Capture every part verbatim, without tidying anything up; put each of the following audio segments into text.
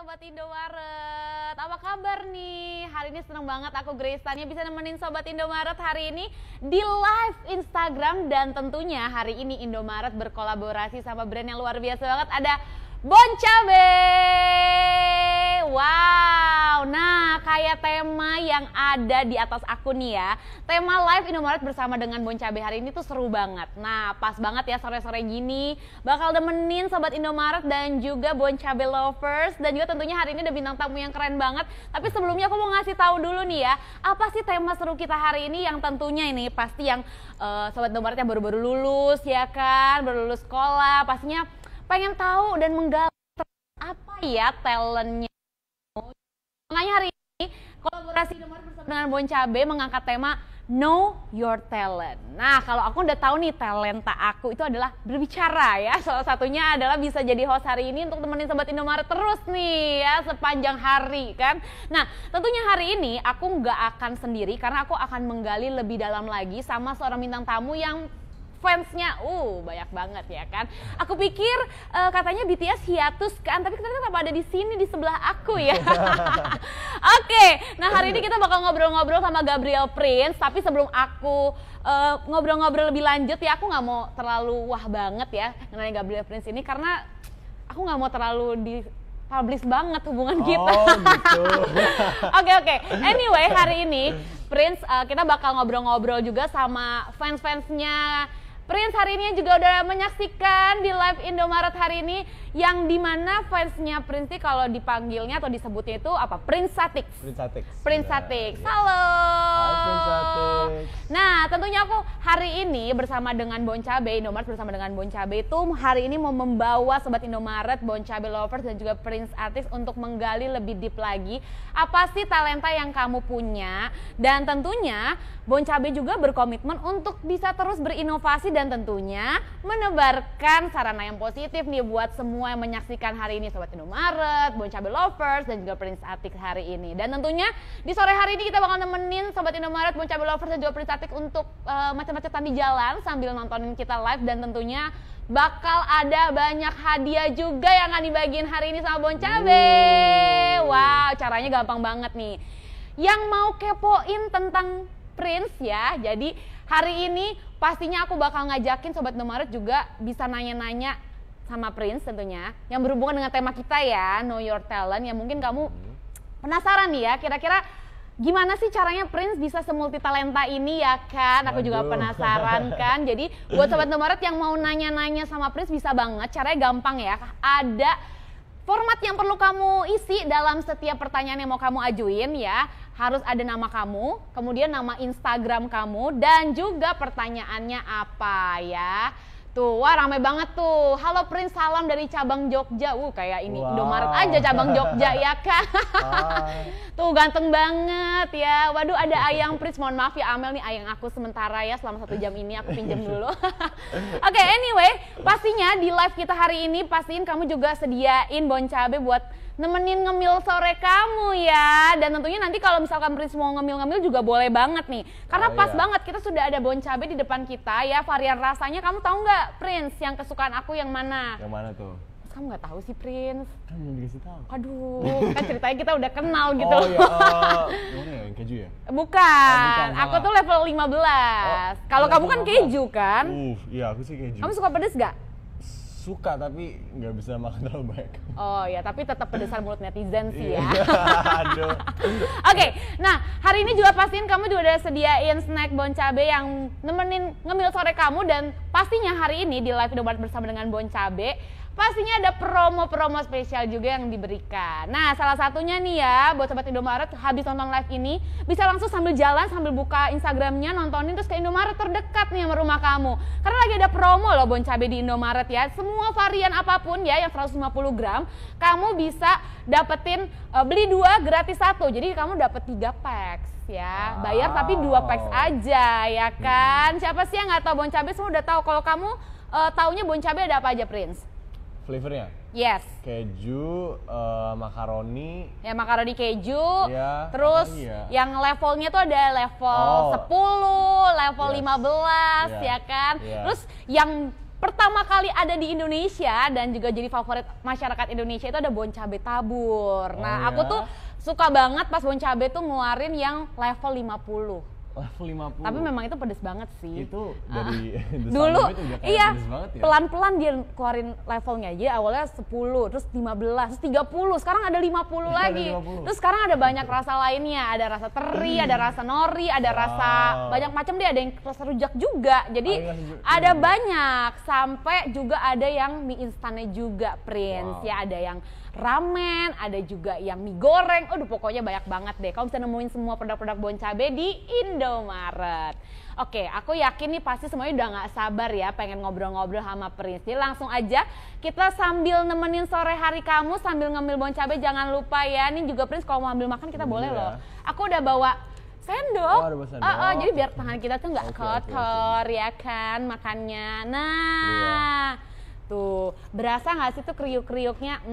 Sobat Indomaret, apa kabar nih? Hari ini seneng banget aku Grace Tania bisa nemenin Sobat Indomaret hari ini di live Instagram. Dan tentunya hari ini Indomaret berkolaborasi sama brand yang luar biasa banget, ada Bon Cabe. Wow, nah kayak tema yang ada di atas aku nih ya, tema live Indomaret bersama dengan Bon Cabe hari ini tuh seru banget. Nah pas banget ya sore-sore gini bakal demenin Sobat Indomaret dan juga Bon Cabe lovers. Dan juga tentunya hari ini ada bintang tamu yang keren banget. Tapi sebelumnya aku mau ngasih tahu dulu nih ya, apa sih tema seru kita hari ini, yang tentunya ini pasti yang uh, Sobat Indomaret yang baru-baru lulus ya kan, baru lulus sekolah, pastinya pengen tahu dan menggali apa ya talentnya. Makanya hari ini kolaborasi Indomaret bersama dengan Bon Cabe mengangkat tema Know Your Talent. Nah kalau aku udah tahu nih talenta aku itu adalah berbicara ya. Salah satunya adalah bisa jadi host hari ini untuk temenin Sobat Indomaret terus nih ya sepanjang hari kan. Nah tentunya hari ini aku nggak akan sendiri karena aku akan menggali lebih dalam lagi sama seorang bintang tamu yang fansnya uh banyak banget ya kan. Aku pikir uh, katanya B T S hiatus kan, tapi ternyata kenapa ada di sini di sebelah aku ya. Oke, okay, nah hari ini kita bakal ngobrol-ngobrol sama Gabriel Prince. Tapi sebelum aku ngobrol-ngobrol uh, lebih lanjut ya, aku nggak mau terlalu wah banget ya mengenai Gabriel Prince ini karena aku nggak mau terlalu di publish banget hubungan oh, kita. Gitu. Oke oke. Anyway hari ini Prince uh, kita bakal ngobrol-ngobrol juga sama fans-fansnya Prince hari ini juga udah menyaksikan di live Indomaret hari ini, yang dimana fansnya Prince kalau dipanggilnya atau disebutnya itu apa? Prince Satix. Prince Satix. Prince ya, Satix. ya. Halo. Hai Prince Satix. Nah tentunya aku hari ini bersama dengan Bon Cabe, Indomaret bersama dengan Bon Cabe itu hari ini mau membawa Sobat Indomaret, Bon Cabe lovers dan juga Prince Satix untuk menggali lebih deep lagi apa sih talenta yang kamu punya. Dan tentunya Bon Cabe juga berkomitmen untuk bisa terus berinovasi dan tentunya menebarkan sarana yang positif nih buat semua yang menyaksikan hari ini Sobat Indomaret, Bon Cabe lovers dan juga Prince Satix hari ini. Dan tentunya di sore hari ini kita bakal nemenin Sobat Indomaret, Bon Cabe lovers dan juga Prince Satix untuk uh, macam-macam di jalan sambil nontonin kita live. Dan tentunya bakal ada banyak hadiah juga yang akan dibagiin hari ini sama Bon Cabe. Wow, caranya gampang banget nih. Yang mau kepoin tentang Prince ya, jadi hari ini pastinya aku bakal ngajakin Sobat Indomaret juga bisa nanya-nanya sama Prince tentunya yang berhubungan dengan tema kita ya, Know Your Talent. Yang mungkin kamu penasaran nih ya, kira-kira gimana sih caranya Prince bisa semulti talenta ini ya kan? Aku Aduh. juga penasaran kan. Jadi buat Sobat Indomaret yang mau nanya-nanya sama Prince bisa banget, caranya gampang ya. Ada format yang perlu kamu isi dalam setiap pertanyaan yang mau kamu ajuin ya. Harus ada nama kamu, kemudian nama Instagram kamu, dan juga pertanyaannya apa ya. Tuh, wah rame banget tuh. Halo Prince, salam dari cabang Jogja. Uh, kayak ini wow. Indomaret aja cabang Jogja ya kan. Tuh ganteng banget ya. Waduh ada Ayang Prince, mohon maaf ya Amel nih Ayang aku sementara ya selama satu jam ini aku pinjam dulu. Oke okay, anyway, pastinya di live kita hari ini pastiin kamu juga sediain Bon Cabe buat nemenin ngemil sore kamu ya. Dan tentunya nanti kalau misalkan Prince mau ngemil-ngemil juga boleh banget nih. Karena oh, pas iya. banget kita sudah ada Bon Cabe di depan kita ya. Varian rasanya kamu tahu nggak Prince yang kesukaan aku yang mana? Yang mana tuh? Mas, kamu nggak tahu sih Prince? Kan belum dikasih tahu. Aduh, kan ceritanya kita udah kenal gitu. Oh iya, uh, gimana ya, yang keju ya? Bukan, oh, bukan aku tuh level lima belas. Oh, kalau kamu kan keju kan? Uh, iya aku sih keju. Kamu suka pedes gak? Suka tapi nggak bisa makan terlalu banyak. Oh ya, tapi tetap pedesan mulut netizen sih ya. Aduh. Oke, okay, nah hari ini juga pastiin kamu juga udah sediain snack Bon Cabe yang nemenin ngemil sore kamu. Dan pastinya hari ini di live Indomaret bersama dengan Bon Cabe pastinya ada promo-promo spesial juga yang diberikan. Nah salah satunya nih ya buat Sobat Indomaret habis nonton live ini bisa langsung sambil jalan sambil buka Instagramnya nontonin terus ke Indomaret terdekat nih sama rumah kamu. Karena lagi ada promo loh Bon Cabe di Indomaret ya. Semua varian apapun ya yang seratus lima puluh gram kamu bisa dapetin uh, beli dua gratis satu. Jadi kamu dapet tiga packs ya. Bayar tapi dua packs aja ya kan. Siapa sih yang nggak tahu Bon Cabe? Semua udah tahu. Kalau kamu uh, taunya Bon Cabe ada apa aja Prince? Flavornya? Yes. Keju, uh, makaroni. Ya makaroni keju. Ya, terus ya? yang levelnya tuh ada level oh. sepuluh, level yes. lima belas yeah. ya kan. Yeah. Terus yang pertama kali ada di Indonesia dan juga jadi favorit masyarakat Indonesia itu ada Bon Cabe Tabur. Nah, Oh, aku ya? tuh suka banget pas Bon Cabe tuh ngeluarin yang level lima puluh. Level lima puluh. Tapi memang itu pedes banget sih. Itu dari The Sound Dulu of It udah kayak iya pedes banget ya? pelan-pelan dia keluarin levelnya aja. Awalnya sepuluh, terus lima belas, terus tiga puluh, sekarang ada lima puluh Ada lagi. lima puluh. Terus sekarang ada banyak rasa lainnya, ada rasa teri, ada rasa nori, ada Wow. rasa banyak macam deh, ada yang rasa rujak juga. Jadi Oh, iya, rasa- ada iya. banyak, sampai juga ada yang mie instannya juga, Prince. Wow. Ya ada yang ramen, ada juga yang mie goreng. Aduh pokoknya banyak banget deh. Kamu bisa nemuin semua produk-produk Bon Cabe di Indomaret. Oke, aku yakin nih pasti semuanya udah gak sabar ya pengen ngobrol-ngobrol sama Prince. Jadi langsung aja kita sambil nemenin sore hari kamu sambil ngemil Bon Cabe, jangan lupa ya. Ini juga Prince kalau mau ambil makan kita Ini boleh ya. loh. Aku udah bawa sendok. Oh, ada bawa sendok. Ah, ah, jadi biar tangan kita tuh nggak Oke, oke, oke. kotor ya kan makannya. Nah, tuh berasa nggak sih tuh kriuk-kriuknya?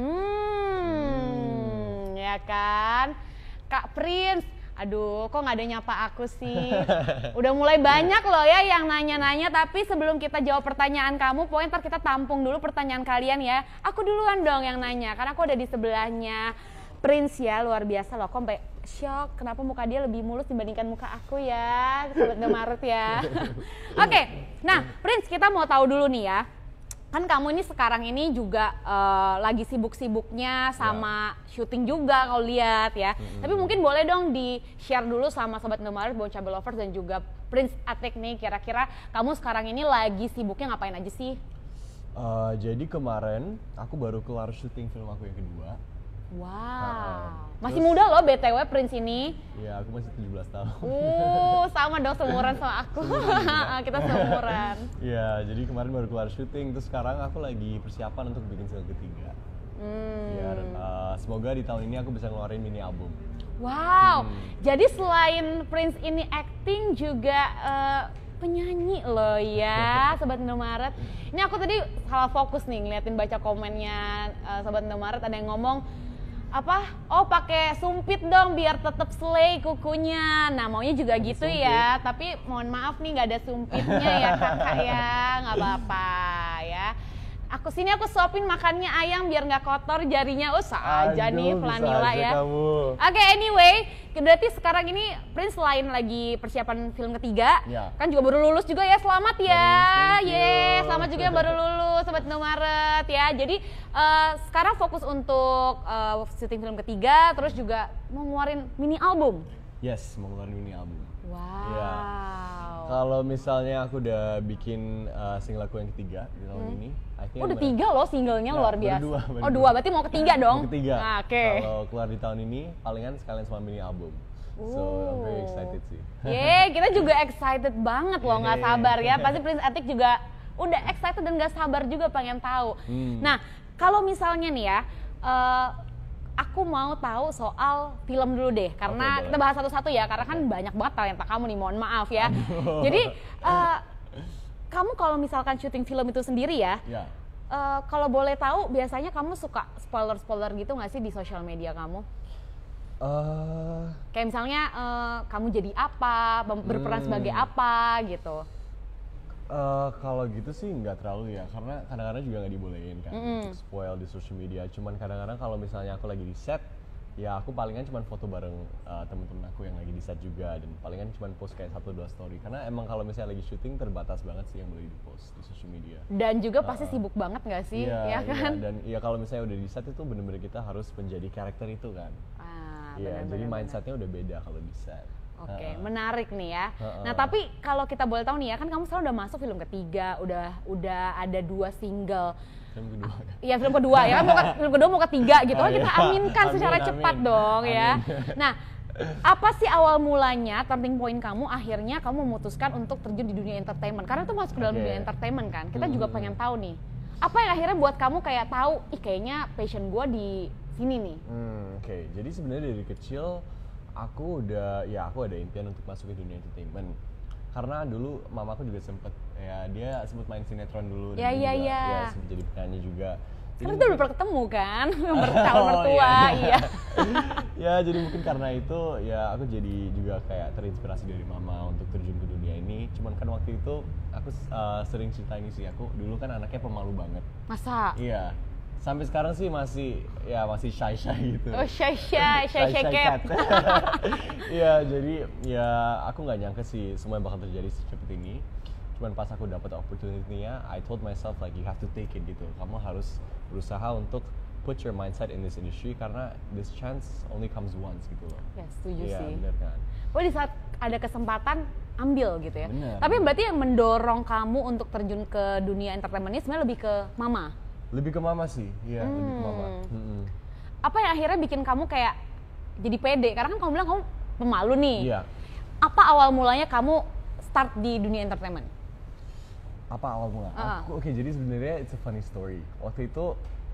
Hmm, ya kan, Kak Prince. Aduh, kok nggak ada nyapa aku sih? Udah mulai banyak loh ya yang nanya-nanya. Tapi sebelum kita jawab pertanyaan kamu, pokoknya ntar kita tampung dulu pertanyaan kalian ya. Aku duluan dong yang nanya, karena aku ada di sebelahnya Prince ya, luar biasa loh. Kok sampai shock, kenapa muka dia lebih mulus dibandingkan muka aku ya, Sobat Indomaret ya. Oke, nah Prince kita mau tahu dulu nih ya. Kan kamu ini sekarang ini juga eh, lagi sibuk-sibuknya sama syuting juga kalau lihat ya. Mm-hmm. Tapi mungkin boleh dong di-share dulu sama Sobat Indomaret, Bon Cabe Lovers dan juga Prince Atik nih, kira-kira kamu sekarang ini lagi sibuknya ngapain aja sih? Eh, jadi kemarin aku baru kelar syuting film aku yang kedua. Wow, Uh-uh. masih Terus- muda loh B T W Prince ini. Ya, aku masih tujuh belas tahun. Uh, sama dong seumuran sama aku. Kita seumuran. Ya, jadi kemarin baru kelar syuting, terus sekarang aku lagi persiapan untuk bikin film ketiga. Hmm. Biar eh, semoga di tahun ini aku bisa ngeluarin mini album. Wow, Hmm. jadi selain Prince ini acting juga eh, penyanyi loh ya, Sobat Indomaret. Ini aku tadi salah fokus nih ngeliatin baca komennya eh, Sobat Indomaret, ada yang ngomong apa? Oh pakai sumpit dong biar tetap slay kukunya. Nah maunya juga gitu sumpit. ya, tapi mohon maaf nih nggak ada sumpitnya ya kakak ya, nggak apa-apa ya. Aku sini aku suapin makannya ayam biar nggak kotor jarinya. Oh aja nih Aduh, bisa Planila aja ya. kamu. Oke, anyway, berarti sekarang ini Prince selain lagi persiapan film ketiga, Ya. kan juga baru lulus juga ya, selamat ya, Thank you. ye, selamat juga yang baru lulus, Sobat Indomaret ya. Jadi eh, sekarang fokus untuk eh, syuting film ketiga, terus juga mau ngeluarin mini album. Yes, mau ngeluarin mini album. Wow. Iya. Kalau misalnya aku udah bikin uh, single aku yang ketiga di tahun ini, I think Oh, udah I'm- tiga loh singlenya, Nah, luar baru biasa. dua, baru oh dua. dua, berarti mau ketiga dong? Yang ketiga. Nah, Oke. Kalau keluar di tahun ini, palingan sekalian sama mini album. So I'm very excited sih. Yeay, kita juga excited banget loh, nggak Yeay. sabar ya. Pasti Prince Atik juga udah excited dan nggak sabar juga pengen tahu. Hmm. Nah, kalau misalnya nih ya, eh, aku mau tahu soal film dulu deh, karena Oke, kita boleh. bahas satu-satu ya, karena kan banyak banget talenta kamu nih, mohon maaf ya. Jadi, eh, kamu kalau misalkan syuting film itu sendiri ya, Ya. eh, kalau boleh tahu biasanya kamu suka spoiler-spoiler gitu nggak sih di sosial media kamu? Eh, Kayak misalnya eh, kamu jadi apa, ber- berperan Hmm. sebagai apa gitu. eh, kalau gitu sih nggak terlalu ya, karena kadang-kadang juga nggak dibolehin kan untuk spoil di social media. Cuman kadang-kadang kalau misalnya aku lagi di set, ya aku palingan cuman foto bareng eh, temen-temen aku yang lagi di set juga, dan palingan cuman post kayak satu dua story. Karena emang kalau misalnya lagi syuting terbatas banget sih yang boleh di post di social media. Dan juga pasti sibuk banget nggak sih, Iya, ya kan? iya. Dan ya kalau misalnya udah di set itu bener-bener kita harus menjadi karakter itu kan. Ah, Iya, benar-benar, jadi benar. mindsetnya udah beda kalau di set. Oke, Heeh. menarik nih ya. Heeh. Nah tapi kalau kita boleh tahu nih ya, kan kamu sekarang udah masuk film ketiga, udah udah ada dua single. Film kedua kan. Iya film kedua ya, kan mau ke- film kedua mau ketiga gitu. Oh, Oh, kita iya. aminkan Amin, secara amin. cepat dong ya. Amin. Nah, apa sih awal mulanya turning point kamu akhirnya kamu memutuskan untuk terjun di dunia entertainment? Karena itu masuk ke dalam Oke. dunia entertainment kan. Kita juga Hmm. pengen tahu nih. Apa yang akhirnya buat kamu kayak tahu, ih kayaknya passion gue di sini nih. Hmm, oke. Jadi sebenarnya dari kecil aku udah, ya aku ada impian untuk masuk ke dunia entertainment. Karena dulu mamaku juga sempet, ya dia sempet main sinetron dulu. dan Ya, ya, juga, ya. ya sempet jadi penyanyi juga. Karena Jadi kita udah mungkin- pernah ketemu kan, bercalon Oh, mertua, iya. iya. Ya jadi mungkin karena itu ya aku jadi juga kayak terinspirasi dari mama untuk terjun ke dunia ini. Cuman kan waktu itu aku uh, sering cerita ini sih, aku dulu kan anaknya pemalu banget. Masa? Iya. Sampai sekarang sih masih ya masih shy shy gitu. Oh shy shy shy shy cat. Iya jadi ya aku nggak nyangka sih semua yang bakal terjadi secepat ini. Cuman pas aku dapat opportunity-nya, I told myself like you have to take it gitu. Kamu harus berusaha untuk put your mindset in this industry karena this chance only comes once gitu loh. Ya setuju yeah, sih. Bener kan. Oh di saat ada kesempatan ambil gitu ya. Bener, Tapi bener. berarti yang mendorong kamu untuk terjun ke dunia entertainment ini sebenarnya lebih ke mama. Lebih ke mama sih, iya hmm. lebih ke mama. Hmm. Apa yang akhirnya bikin kamu kayak jadi pede? Karena kan kamu bilang kamu pemalu nih. Iya. Apa awal mulanya kamu start di dunia entertainment? Apa awal mula? Uh. Aku, Oke, okay, jadi sebenarnya it's a funny story. Waktu itu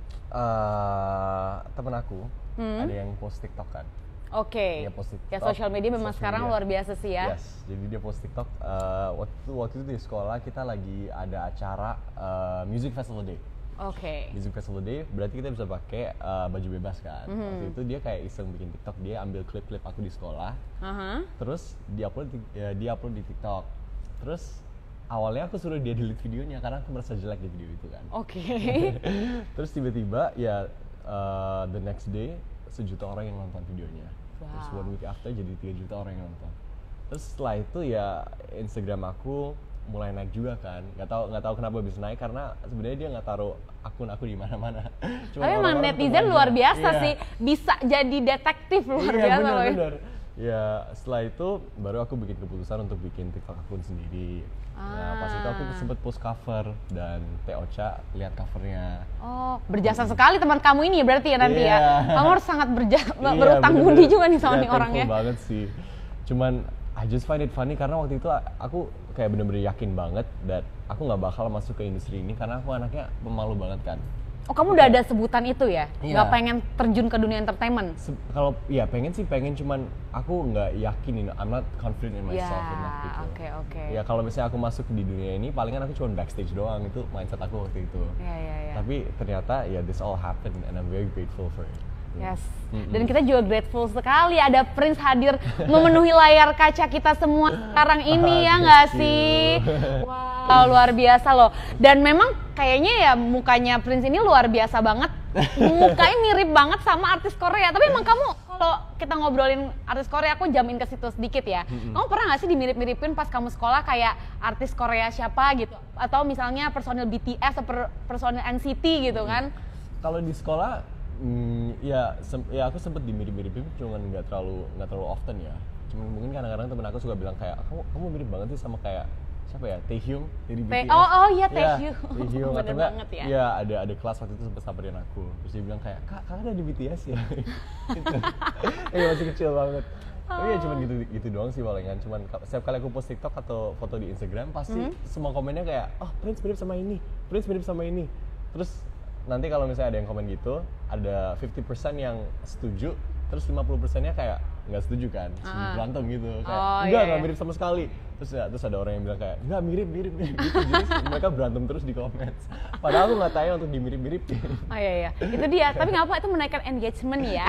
uh, temen aku hmm. ada yang post TikTok kan. Oke. Okay. Ya sosial media memang social sekarang media. luar biasa sih ya. Yes. Jadi dia post TikTok. Uh, waktu waktu itu di sekolah kita lagi ada acara uh, Music Festival Day. Oke. Okay. Music Festival Day, berarti kita bisa pakai uh, baju bebas kan. Mm-hmm. Waktu itu dia kayak iseng bikin TikTok, dia ambil klip-klip aku di sekolah, uh-huh. terus dia upload di, ya, dia upload di TikTok. Terus awalnya aku suruh dia delete videonya karena aku merasa jelek di video itu kan. Oke. Okay. Terus tiba-tiba ya uh, the next day sejuta orang yang nonton videonya. Wow. Terus one week after jadi tiga juta orang yang nonton. Terus setelah itu ya Instagram aku mulai naik juga kan, nggak tahu nggak tahu kenapa bisa naik karena sebenarnya dia nggak taruh akun aku di mana-mana. Tapi emang netizen luar biasa iya. sih, bisa jadi detektif luar iya, biasa. Iya benar-benar. Ya setelah itu baru aku bikin keputusan untuk bikin TikTok akun sendiri. Ah. Nah pas itu aku sempet post cover dan Teh Ocha lihat covernya. Oh berjasa hmm. sekali teman kamu ini berarti ya nanti yeah. ya. Kamu harus sangat berja- yeah, berutang budi juga nih sama yeah, nih orangnya. Banget sih. Cuman I just find it funny karena waktu itu aku kayak bener-bener yakin banget that aku nggak bakal masuk ke industri ini karena aku anaknya pemalu banget kan. Oh kamu udah ada sebutan itu ya? Iya. Nggak pengen terjun ke dunia entertainment? Se- kalau ya pengen sih pengen cuman aku nggak yakin, you know, I'm not confident in myself yeah, enough gitu. Oke okay, oke. Okay. Ya kalau misalnya aku masuk di dunia ini palingan aku cuma backstage doang, itu mindset aku waktu itu. Iya yeah, iya yeah, yeah. Tapi ternyata ya this all happened and I'm very grateful for it. Yes, mm-hmm. Dan kita juga grateful sekali ada Prince hadir memenuhi layar kaca kita semua sekarang ini ya nggak sih? Wow, luar biasa loh. Dan memang kayaknya ya mukanya Prince ini luar biasa banget. Mukanya mirip banget sama artis Korea. Tapi emang kamu kalau kita ngobrolin artis Korea, aku jamin ke situ sedikit ya. Mm-hmm. Kamu pernah nggak sih dimirip-miripin pas kamu sekolah kayak artis Korea siapa gitu? Atau misalnya personil B T S atau personil N C T gitu kan? Kalau di sekolah Hmm, ya, sem- ya aku sempet dimirip-miripin, cuman nggak terlalu nggak terlalu often ya. Cuman mungkin kadang-kadang temen aku suka bilang kayak kamu kamu mirip banget sih sama kayak siapa ya, Taehyung dari B T S. Oh oh iya Taehyung. Ya, Taehyung bener atau enggak? Banget ya. Iya ada ada kelas waktu itu sempet samperin aku, terus dia bilang kayak kak kakak ada di B T S ya. Gitu. Ya masih kecil banget. Tapi ya cuman gitu gitu doang sih palingan. Cuman setiap kali aku post TikTok atau foto di Instagram pasti mm-hmm. semua komennya kayak oh Prince mirip sama ini, Prince mirip sama ini. Terus nanti kalau misalnya ada yang komen gitu, ada lima puluh persen yang setuju, terus lima puluh persennya kayak nggak setuju kan, uh. berantem gitu, kayak oh, enggak, iya, nggak iya. mirip sama sekali. Terus ya, terus ada orang yang bilang kayak nggak mirip, mirip, mirip gitu, jadi mereka berantem terus di komen. Padahal aku nggak tanya untuk dimirip-miripin. Oh iya iya, itu dia. Tapi nggak apa, itu menaikkan engagement ya.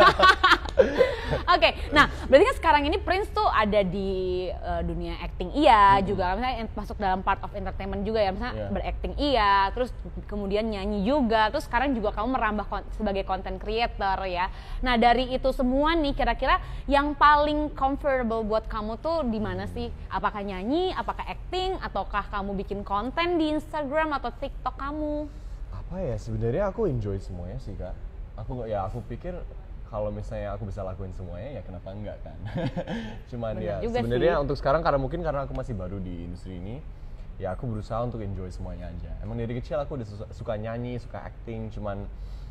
Oke, okay, nah berarti kan sekarang ini Prince tuh ada di uh, dunia acting iya, hmm. juga misalnya masuk dalam part of entertainment juga ya, misalnya yeah. berakting iya, terus kemudian nyanyi juga, terus sekarang juga kamu merambah kon- sebagai content creator ya. Nah dari itu semua nih kira-kira yang paling comfortable buat kamu tuh di mana sih? Apakah nyanyi, apakah acting, ataukah kamu bikin konten di Instagram atau TikTok kamu? Apa ya, sebenarnya aku enjoy semuanya sih kak. Aku ya aku pikir kalau misalnya aku bisa lakuin semuanya ya kenapa enggak kan. Cuman bener ya sebenarnya untuk sekarang karena mungkin karena aku masih baru di industri ini, ya aku berusaha untuk enjoy semuanya aja. Emang dari kecil aku udah suka, suka nyanyi, suka acting, cuman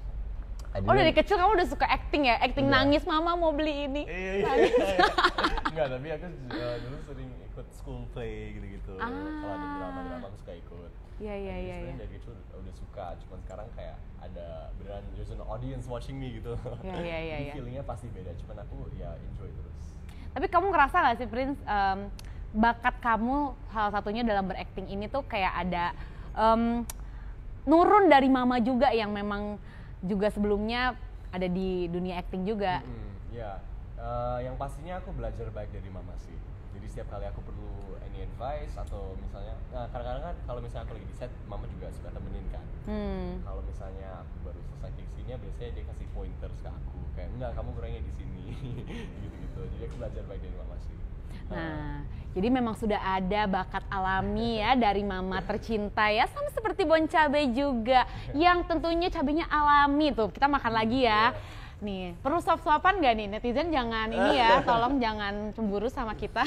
oh dari kecil kamu udah suka acting ya? Acting enggak. Nangis mama mau beli ini. Iya, iya, iya. Enggak, tapi aku uh, dulu sering ikut school play gitu-gitu. Ah. Kalau ada drama-drama aku suka ikut. Iya iya iya. Sebenarnya dari kecil udah suka, cuman sekarang kayak ada beneran there's an audience watching me gitu. Iya iya iya. Jadi feelingnya pasti beda, cuman aku ya enjoy terus. Tapi kamu ngerasa nggak sih Prince, um, bakat kamu salah satunya dalam berakting ini tuh kayak ada um, nurun dari mama juga yang memang juga sebelumnya ada di dunia acting juga. Hmm, ya, uh, yang pastinya aku belajar baik dari mama sih. Jadi setiap kali aku perlu any advice atau misalnya, nah kadang-kadang kan kalau misalnya aku lagi di set, mama juga suka temenin kan. Hmm. Kalau misalnya aku baru selesai fiksinya, biasanya dia kasih pointers ke aku, kayak enggak kamu kurangnya di sini, gitu-gitu. Jadi aku belajar baik dari mama sih. Nah, jadi memang sudah ada bakat alami ya dari mama tercinta ya, sama seperti Bon Cabe juga, yang tentunya cabenya alami tuh. Kita makan lagi ya. Nih, perlu suap-suapan gak nih? Netizen jangan ini ya, tolong jangan cemburu sama kita.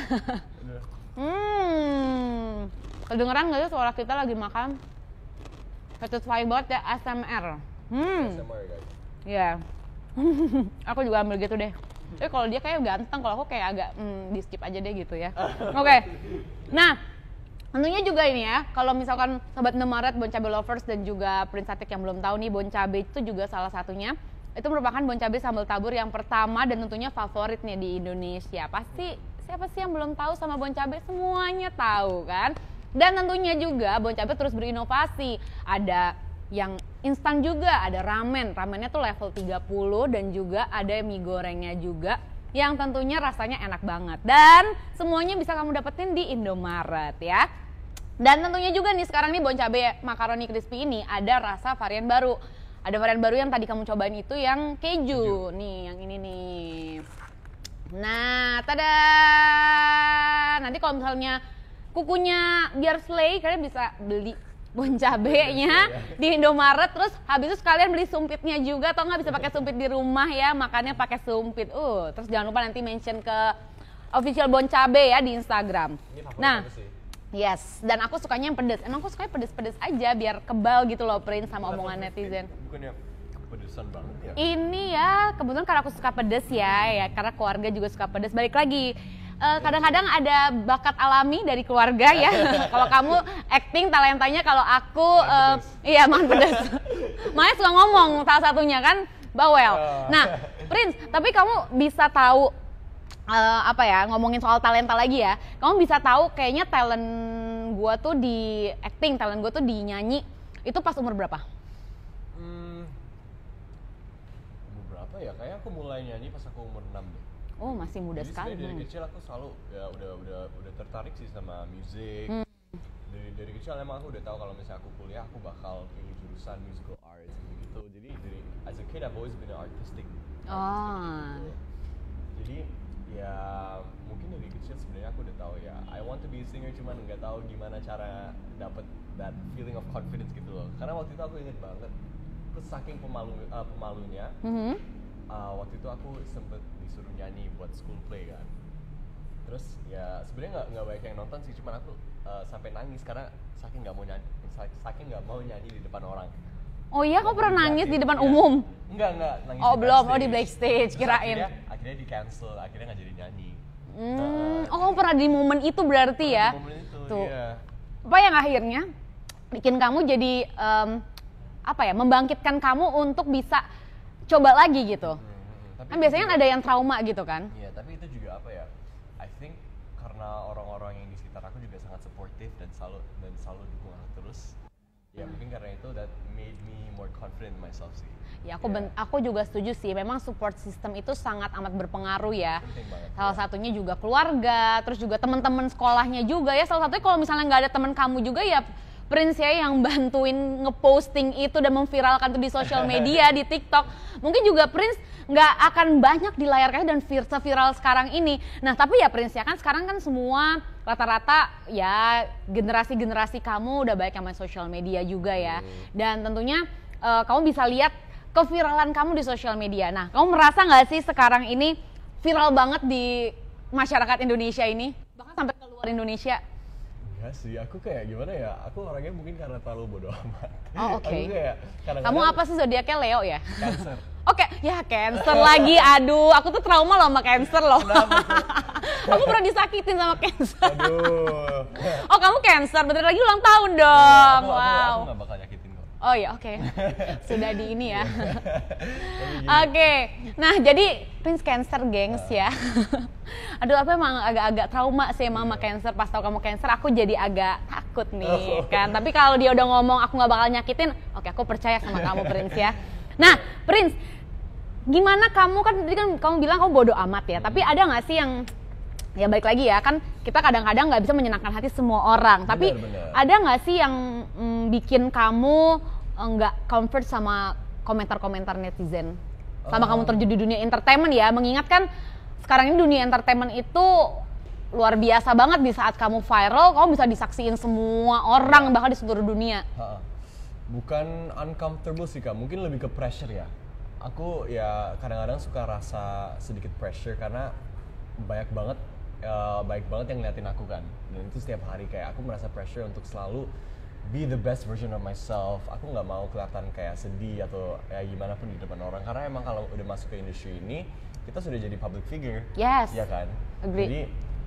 Hmm, kedengeran gak sih suara kita lagi makan? Satisfying banget ya, A S M R. Hmm, A S M R guys. ya. Aku juga ambil gitu deh. Tapi kalau dia kayak ganteng, kalau aku kayak agak hmm, di skip aja deh gitu ya. Oke. Okay. Nah, tentunya juga ini ya, kalau misalkan Sobat Indomaret, Bon Cabe Lovers dan juga Prince Atik yang belum tahu nih, Bon Cabe itu juga salah satunya. Itu merupakan Bon Cabe sambal tabur yang pertama dan tentunya favorit nih di Indonesia. Pasti siapa sih yang belum tahu sama Bon Cabe? Semuanya tahu kan? Dan tentunya juga Bon Cabe terus berinovasi. Ada yang instan juga, ada ramen. Ramennya tuh level tiga puluh dan juga ada mie gorengnya juga yang tentunya rasanya enak banget. Dan semuanya bisa kamu dapetin di Indomaret ya. Dan tentunya juga nih sekarang nih Bon Cabe makaroni crispy ini ada rasa varian baru. Ada varian baru yang tadi kamu cobain itu yang keju. keju. Nih yang ini nih. Nah, tada. Nanti kalau misalnya kukunya biar slay, kalian bisa beli Bon Cabe-nya di Indomaret, terus habis itu sekalian beli sumpitnya juga, atau nggak bisa pakai sumpit di rumah ya, makannya pakai sumpit. Uh, terus jangan lupa nanti mention ke official Bon Cabe ya di Instagram. Nah, yes, dan aku sukanya yang pedes. Emang aku sukanya pedes-pedes aja biar kebal gitu loh, Prince, sama omongan netizen. Bukannya kepedesan banget ya? Ini ya, kebetulan karena aku suka pedes ya, ya karena keluarga juga suka pedes. Balik lagi. Uh, kadang-kadang ada bakat alami dari keluarga ya. Kalau kamu acting talentanya, kalau aku uh, iya makan pedas. Makanya suka ngomong salah satunya kan bawel. Nah, Prince, tapi kamu bisa tahu uh, apa ya, ngomongin soal talenta lagi ya. Kamu bisa tahu kayaknya talent gua tuh di acting, talent gua tuh di nyanyi itu pas umur berapa? Hmm, umur berapa ya? Kayaknya aku mulai nyanyi pas aku umur enam deh. Oh, masih muda Jadi sekali. Dari kecil aku selalu ya udah udah udah tertarik sih sama musik. Hmm. Dari dari kecil emang aku udah tahu kalau misalnya aku kuliah aku bakal pilih jurusan musical arts gitu. Jadi dari as a kid I've always been an artistic. Oh. Gitu. Jadi ya mungkin dari kecil sebenarnya aku udah tahu ya I want to be a singer, cuman nggak tahu gimana cara dapet that feeling of confidence gitu loh. Karena waktu itu aku inget banget, terus saking pemalu uh, pemalunya. Mm-hmm. Uh, waktu itu aku sempet disuruh nyanyi buat school play kan, terus ya sebenarnya nggak nggak banyak yang nonton sih, cuman aku uh, sampai nangis karena saking nggak mau nyanyi, saking nggak mau nyanyi di depan orang. Oh iya, kau pernah nangis di depan ya. Umum? Enggak enggak nangis. Oh di belum, oh di backstage kirain. Akhirnya, akhirnya di cancel, akhirnya nggak jadi nyanyi. Hmm, uh, oh kamu pernah di momen itu berarti ya? Di momen itu, tuh. Iya. Apa yang akhirnya bikin kamu jadi um, apa ya, membangkitkan kamu untuk bisa coba lagi gitu? Hmm. Kan biasanya juga, ada yang trauma gitu kan? Iya, tapi itu juga apa ya? I think karena orang-orang yang di sekitar aku juga sangat supportive dan selalu dan selalu dukung aku terus. Ya hmm. mungkin karena itu that made me more confident in myself sih. Ya aku yeah. ben, aku juga setuju sih. Memang support system itu sangat amat berpengaruh ya. Penting banget. Salah ya. satunya juga keluarga, terus juga teman-teman sekolahnya juga ya. Salah satunya kalau misalnya nggak ada teman kamu juga ya Prince ya yang bantuin ngeposting itu dan memviralkan itu di sosial media, di TikTok. Mungkin juga Prince nggak akan banyak di layar kaca dan vir- seviral sekarang ini. Nah tapi ya Prince ya kan sekarang kan semua rata-rata ya generasi-generasi kamu udah banyak yang main sosial media juga ya. Dan tentunya uh, kamu bisa lihat keviralan kamu di sosial media. Nah kamu merasa nggak sih sekarang ini viral banget di masyarakat Indonesia ini? Bahkan sampai ke luar Indonesia. Ya sih, aku kayak gimana ya, aku orangnya mungkin karena terlalu bodoh amat. Oh oke. Okay. Kamu apa sih zodiaknya, Leo ya? Cancer. Oke, okay. Ya Cancer lagi, aduh aku tuh trauma loh sama Cancer loh. Aku pernah disakitin sama Cancer. Aduh. Oh kamu Cancer, bentar lagi ulang tahun dong. Ya, aku, wow. Aku, aku gak bakal nyakitin kok. Oh iya oke, okay. Sudah di ini ya. Oke, okay. Nah jadi Prince Cancer gengs ya. Aduh aku emang agak-agak trauma sih emang sama Cancer. Pas tau kamu Cancer aku jadi agak takut nih kan. Tapi kalau dia udah ngomong aku gak bakal nyakitin, oke okay, aku percaya sama kamu Prince ya. Nah Prince, gimana kamu kan tadi kan kamu bilang kamu bodoh amat ya, tapi ada nggak sih yang ya balik lagi ya kan kita kadang-kadang nggak bisa menyenangkan hati semua orang, tapi Bener, bener. ada nggak sih yang mm, bikin kamu nggak comfort sama komentar-komentar netizen sama Uh. kamu terjun di dunia entertainment ya, mengingat kan sekarang ini dunia entertainment itu luar biasa banget, di saat kamu viral kamu bisa disaksiin semua orang bahkan di seluruh dunia. Ha-ha. Bukan uncomfortable sih Kak, mungkin lebih ke pressure ya. Aku ya kadang-kadang suka rasa sedikit pressure karena banyak banget uh, baik banget yang ngeliatin aku kan, dan itu setiap hari kayak aku merasa pressure untuk selalu be the best version of myself. Aku nggak mau kelihatan kayak sedih atau ya gimana pun di depan orang, karena emang kalau udah masuk ke industri ini kita sudah jadi public figure, Yes. ya kan. Agree. Jadi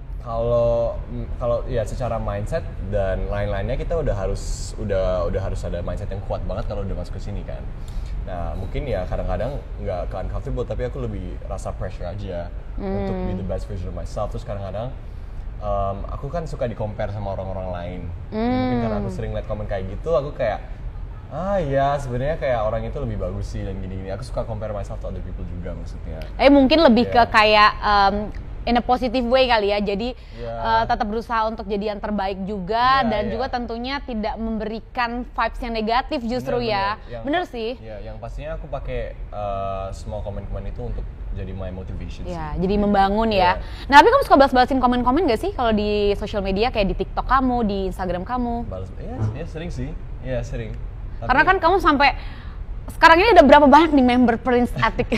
kalau kalau ya secara mindset dan lain-lainnya kita udah harus udah udah harus ada mindset yang kuat banget kalau udah masuk ke sini kan. Nah mungkin ya kadang-kadang nggak ke uncomfortable, tapi aku lebih rasa pressure aja mm. untuk be the best version of myself. Terus kadang-kadang um, aku kan suka di compare sama orang-orang lain. Mm. Mungkin karena aku sering liat komen kayak gitu, aku kayak ah ya sebenarnya kayak orang itu lebih bagus sih dan gini-gini. Aku suka compare myself to other people juga maksudnya. Eh mungkin lebih Yeah. ke kayak um, in a positive way kali ya, jadi Yeah. uh, tetap berusaha untuk jadi yang terbaik juga Yeah, dan yeah. juga tentunya tidak memberikan vibes yang negatif justru Bener, ya. bener. Yang Bener pa- sih. Ya, yang pastinya aku pakai uh, semua komen-komen itu untuk jadi my motivation Ya, sih. jadi membangun ya. Yeah. Nah, tapi kamu suka balas-balasin komen-komen gak sih kalau di social media kayak di TikTok kamu, di Instagram kamu? Balas, ya, ya sering sih, ya sering. Tapi, Karena kan kamu sampai sekarang ini ada berapa banyak nih member Prince Atik?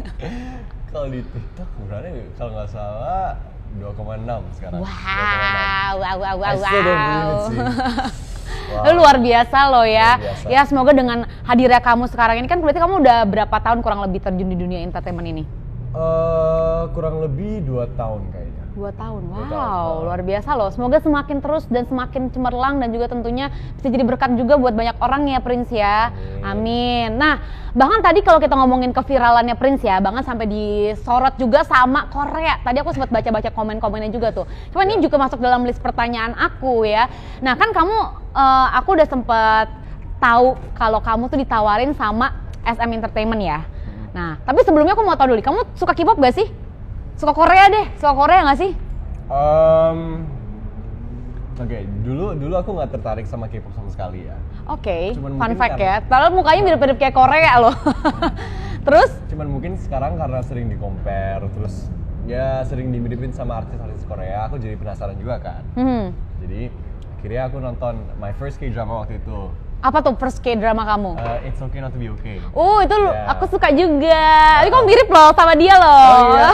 kalau di TikTok berarti kalau nggak salah dua koma enam sekarang. Wow, wow, wow, wow, I still don't believe it wow. sih. Wow. Lu luar biasa loh ya. Luar biasa. Ya semoga dengan hadirnya kamu sekarang ini kan berarti kamu udah berapa tahun kurang lebih terjun di dunia entertainment ini? Eh, kurang lebih dua tahun kayaknya. Dua tahun, wow, Dua tahun. luar biasa loh. Semoga semakin terus dan semakin cemerlang dan juga tentunya bisa jadi berkat juga buat banyak orang ya Prince ya. Amin. Amin. Nah, bahkan tadi kalau kita ngomongin keviralannya Prince ya, bahkan sampai disorot juga sama Korea. Tadi aku sempat baca-baca komen-komennya juga tuh. Cuma ini juga masuk dalam list pertanyaan aku ya. Nah kan kamu, uh, aku udah sempet tahu kalau kamu tuh ditawarin sama S M Entertainment ya. Nah, tapi sebelumnya aku mau tahu dulu, kamu suka K-pop gak sih? Suka Korea deh, suka Korea nggak sih? Um, Oke, dulu dulu aku nggak tertarik sama K-pop sama sekali ya. Oke, Cuman fun mungkin fact karena- ya. Padahal mukanya mirip-mirip kayak Korea loh. Terus? Cuman mungkin sekarang karena sering di compare, terus ya sering dimiripin sama artis-artis Korea, aku jadi penasaran juga kan. Hmm. Jadi akhirnya aku nonton my first K-drama waktu itu. Apa tuh first K-drama kamu? Uh, It's Okay Not to Be Okay. Oh, itu lu- Yeah. aku suka juga. Tapi kamu mirip loh sama dia loh. Oh iya.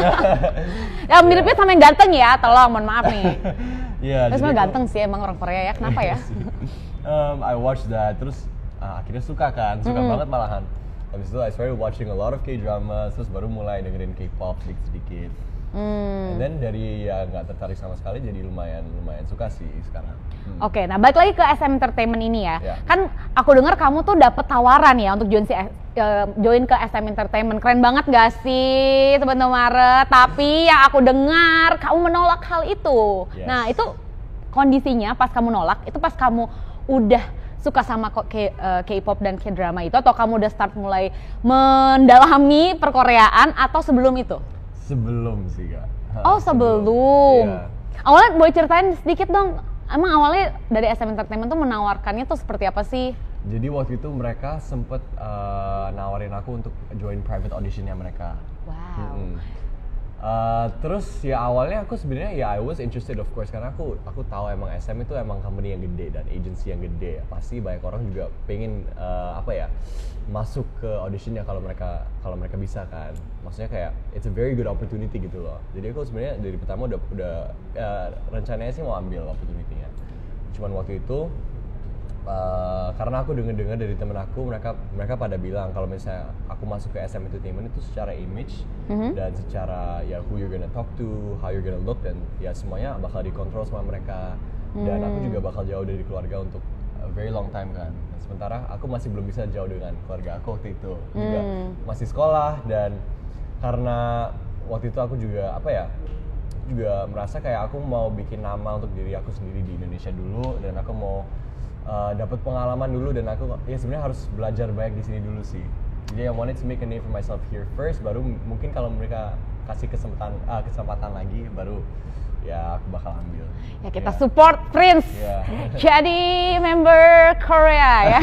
Ya miripnya sama yang ganteng ya, tolong mohon maaf nih. Iya. Tapi jadi sebenarnya aku- ganteng sih emang orang Korea ya, kenapa ya? um, I watched that, terus ah, akhirnya suka kan, suka Mm. banget malahan. Habis itu I started watching a lot of K-dramas, terus baru mulai dengerin K-pop sedikit-sedikit. Hmm. And then dari ya nggak tertarik sama sekali jadi lumayan lumayan suka sih sekarang. Hmm. Oke, nah balik lagi ke S M Entertainment ini ya. Ya. Kan aku dengar kamu tuh dapet tawaran ya untuk join si eh, join ke S M Entertainment. Keren banget gak sih, Sobat Indomaret? Tapi yang aku dengar kamu menolak hal itu. Yes. Nah, itu kondisinya pas kamu nolak, itu pas kamu udah suka sama ko- K- eh, K-pop dan K-drama itu, atau kamu udah start mulai mendalami perkoreaan atau sebelum itu? Sebelum sih kak. Ha, Oh, sebelum. Iya. Awalnya boleh ceritain sedikit dong. Emang awalnya dari S M Entertainment tuh menawarkannya tuh seperti apa sih? Jadi waktu itu mereka sempet uh, nawarin aku untuk join private auditionnya mereka. Wow. Mm-mm. Uh, terus ya awalnya aku sebenarnya ya I was interested of course, karena aku aku tahu emang S M itu emang company yang gede dan agency yang gede. Pasti banyak orang juga pengen uh, apa ya masuk ke auditionnya kalau mereka kalau mereka bisa kan. Maksudnya kayak it's a very good opportunity gitu loh. Jadi aku sebenarnya dari pertama udah udah uh, rencananya sih mau ambil opportunity-nya. Cuman waktu itu Uh, karena aku dengar-dengar dari temen aku, mereka mereka pada bilang kalau misalnya aku masuk ke S M Entertainment itu secara image Mhm. dan secara ya who you're gonna talk to, how you're gonna look, dan ya semuanya bakal dikontrol sama mereka. Dan aku juga bakal jauh dari keluarga untuk a very long time kan. Dan sementara aku masih belum bisa jauh dengan keluarga aku waktu itu, juga masih sekolah, dan karena waktu itu aku juga apa ya juga merasa kayak aku mau bikin nama untuk diri aku sendiri di Indonesia dulu, dan aku mau Uh, dapat pengalaman dulu, dan aku ya sebenarnya harus belajar banyak di sini dulu sih. Jadi I wanted to make a name for myself here first, baru m- mungkin kalau mereka kasih kesempatan uh, kesempatan lagi, baru ya aku bakal ambil. Ya kita Yeah. support Prince. Yeah. Jadi member Korea ya.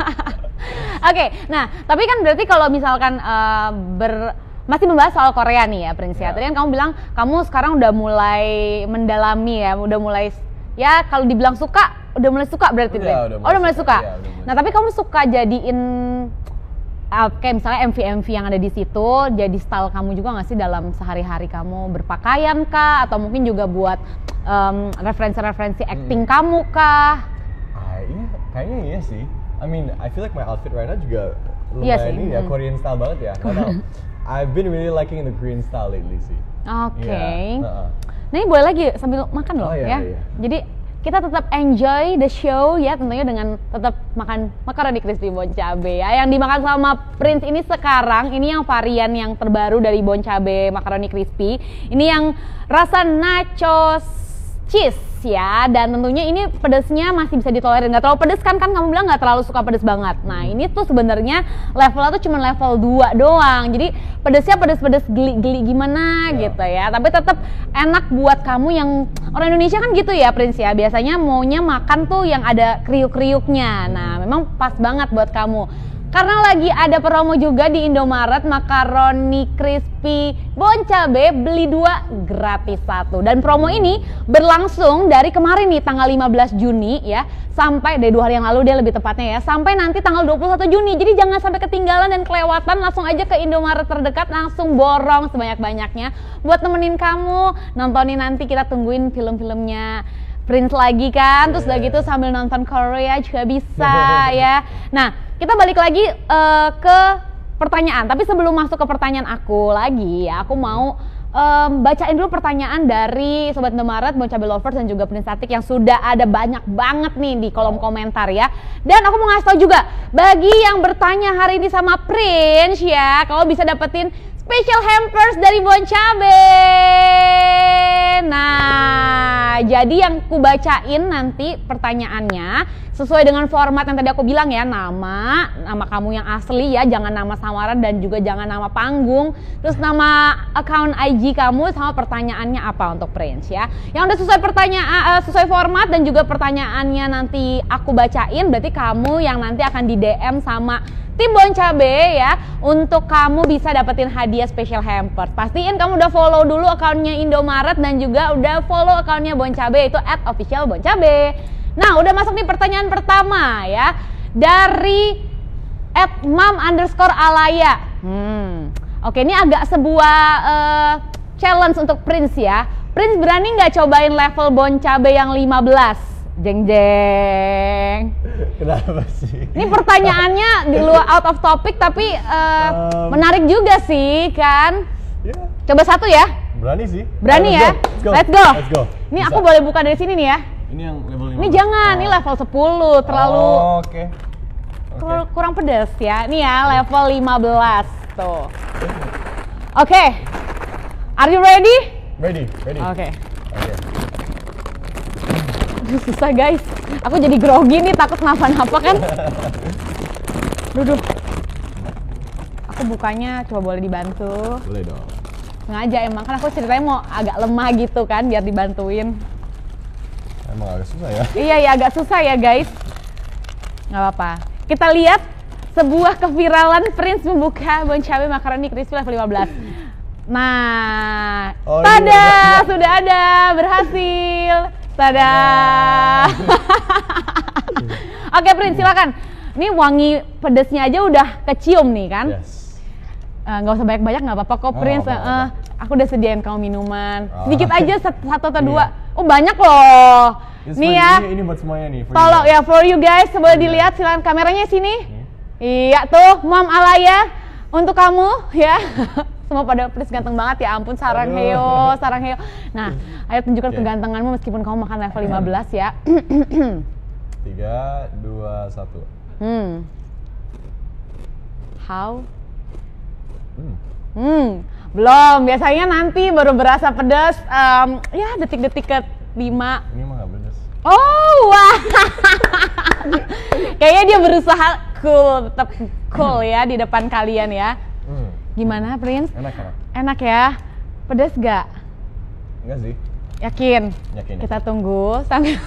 Oke, nah tapi kan berarti kalau misalkan uh, ber masih membahas soal Korea nih ya Prince ya. Yeah. Tadi kan kamu bilang kamu sekarang udah mulai mendalami ya, udah mulai ya kalau dibilang suka, udah mulai suka berarti. Udah, Prince? udah oh mulai udah mulai suka. suka. Iya, udah mulai Nah tapi kamu suka jadiin uh, kayak misalnya M V M V yang ada di situ jadi style kamu juga nggak sih dalam sehari-hari kamu berpakaian kah, atau mungkin juga buat um, referensi-referensi acting Hmm. kamu kah? Ah, iya, kayaknya iya sih. I mean, I feel like my outfit right now juga Iya lumayan sih, ini ya, hmm. Korean style banget ya. Nggak tahu. I've been really liking the Korean style lately sih. Oke. Iya, heeh. Nah ini boleh lagi sambil makan loh Oh, iya, ya. iya. Jadi kita tetap enjoy the show ya, tentunya dengan tetap makan makaroni crispy bon cabe ya. Yang dimakan sama Prince ini sekarang, ini yang varian yang terbaru dari bon cabe makaroni crispy. Ini yang rasa nachos cheese ya, dan tentunya ini pedesnya masih bisa ditolerir, nggak terlalu pedes kan, kan kamu bilang nggak terlalu suka pedes banget. Nah ini tuh sebenarnya levelnya tuh cuma level dua doang, jadi pedesnya pedes-pedes geli-geli gimana Ya. gitu ya, tapi tetap enak buat kamu yang orang Indonesia kan gitu ya Prince ya, biasanya maunya makan tuh yang ada kriuk-kriuknya. Nah memang pas banget buat kamu. Karena lagi ada promo juga di Indomaret makaroni crispy bon cabe beli dua gratis satu. Dan promo ini berlangsung dari kemarin nih tanggal lima belas Juni ya, sampai dari dua hari yang lalu dia lebih tepatnya ya, sampai nanti tanggal dua puluh satu Juni. Jadi jangan sampai ketinggalan dan kelewatan, langsung aja ke Indomaret terdekat, langsung borong sebanyak-banyaknya buat nemenin kamu nontonin nanti. Kita tungguin film-filmnya Prince lagi kan, terus udah gitu sambil nonton Korea juga bisa ya. Nah, kita balik lagi uh, ke pertanyaan. Tapi sebelum masuk ke pertanyaan aku lagi ya, aku mau um, bacain dulu pertanyaan dari Sobat Indomaret, Bon Cabe Lovers dan juga Prince Atik yang sudah ada banyak banget nih di kolom komentar ya. Dan aku mau ngasih tau juga, bagi yang bertanya hari ini sama Prince ya, kalau bisa dapetin special hampers dari Bon Cabe. Nah, jadi yang ku bacain nanti pertanyaannya sesuai dengan format yang tadi aku bilang ya, nama, nama kamu yang asli ya, jangan nama samaran dan juga jangan nama panggung. Terus nama account I G kamu sama pertanyaannya apa untuk Prince ya. Yang udah sesuai pertanyaan, sesuai format dan juga pertanyaannya nanti aku bacain, berarti kamu yang nanti akan di D M sama tim Bon Cabe ya, untuk kamu bisa dapetin hadiah special hampers. Pastiin kamu udah follow dulu akunnya Indomaret dan juga udah follow akunnya Bon Cabe, yaitu at official Bon Cabe. Nah, udah masuk nih pertanyaan pertama ya, dari at mam underscore alaya. Hmm, oke, ini agak sebuah uh, challenge untuk Prince ya. Prince berani nggak cobain level Bon Cabe yang lima belas? Jeng jeng. Kenapa sih? Ini pertanyaannya di luar out of topic tapi uh, Um, menarik juga sih kan. Yeah. Coba satu ya. Berani sih. Berani Ayo, ya. let's go. Let's go. Let's go. Ini Bisa. aku boleh buka dari sini nih ya. Ini yang level lima. Ini jangan, ini level sepuluh terlalu Oh, oke. kur- Oke. kurang pedas ya. Ini ya level lima belas tuh. Oke. Okay. Are you ready? Ready, ready. Oke. Oke. Susah guys. Aku jadi grogi nih, takut kenapa-napa kan. Duduh. Aku bukanya coba boleh dibantu. Boleh dong. Sengaja emang, kan aku ceritanya mau agak lemah gitu kan biar dibantuin. Emang agak susah ya. Iya ya, agak susah ya guys. Nggak apa-apa. Kita lihat sebuah keviralan Prince membuka Bon Cabe makaroni crispy level lima belas. Nah, Oh, tada, iya. sudah ada, berhasil. Tada. Oke Prince, silakan. Ini wangi pedesnya aja udah kecium nih kan. Yes. Eh, nggak usah banyak-banyak, nggak apa-apa kok Oh, Prince. nggak apa-apa. Eh, aku udah sediain kamu minuman. Oh. Sedikit aja, sat- satu atau dua. Iya. Oh banyak loh. This Nih for- ya. Ini, ini buat semuanya nih. for you Tolong guys. ya, for you guys, boleh dilihat, silakan kameranya sini. Iya tuh, Mom Alaya, untuk kamu ya. Semua pada Prince ganteng banget ya, ampun, sarang Aduh. heo, sarang heo. Nah, ayo tunjukkan Oke. kegantenganmu meskipun kamu makan level lima belas ya. Tiga, dua, satu. Hmm. How? Hmm. Hmm, belum. Biasanya nanti baru berasa pedas. em, ya detik-detik ke lima. Ini emang gak pedes. Oh, wah. Kayaknya dia berusaha cool, tetap cool ya di depan kalian ya. Hmm. Gimana Prince? Enak enak. Enak ya? Pedas gak? Enggak sih. Yakin? Yakin. Kita tunggu sambil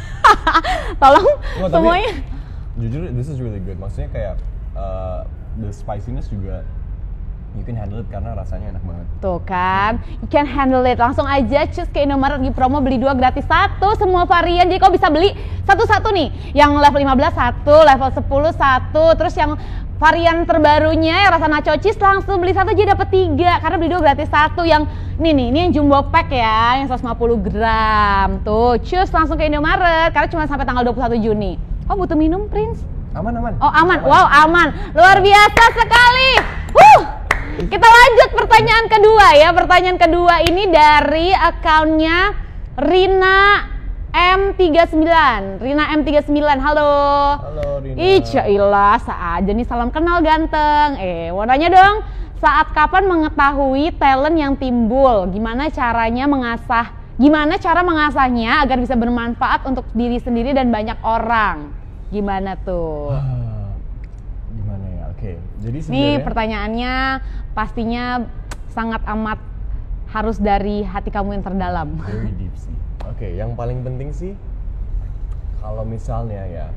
tolong Oh, semuanya. Jujur, this is really good. Maksudnya kayak uh, the spiciness juga you can handle it karena rasanya enak banget. Tuh kan, you can handle it. Langsung aja cus ke Indomaret lagi promo beli dua gratis satu semua varian. Jadi kau bisa beli satu-satu nih. Yang level lima belas satu, level sepuluh satu, terus yang varian terbarunya yang rasa nacho cheese langsung beli satu aja dapat tiga karena beli dua gratis satu. Yang ini nih, ini yang jumbo pack ya, yang seratus lima puluh gram. Tuh, cus langsung ke Indomaret karena cuma sampai tanggal dua puluh satu Juni. Oh, butuh minum, Prince? Aman aman. Oh, aman. aman. Wow, aman. Luar biasa sekali. Huh. Kita lanjut pertanyaan kedua ya. Pertanyaan kedua ini dari akunnya Rina M tiga puluh sembilan. Rina M tiga puluh sembilan. Halo. Halo Rina. Ih, ilah, aja nih salam kenal ganteng. Eh, mau nanya dong, saat kapan mengetahui talent yang timbul? Gimana caranya mengasah? Gimana cara mengasahnya agar bisa bermanfaat untuk diri sendiri dan banyak orang? Gimana tuh? Gimana ya? Oke. Okay. Jadi sebenarnya nih pertanyaannya pastinya sangat amat harus dari hati kamu yang terdalam. Very deep sih. Oke, okay, yang paling penting sih kalau misalnya ya,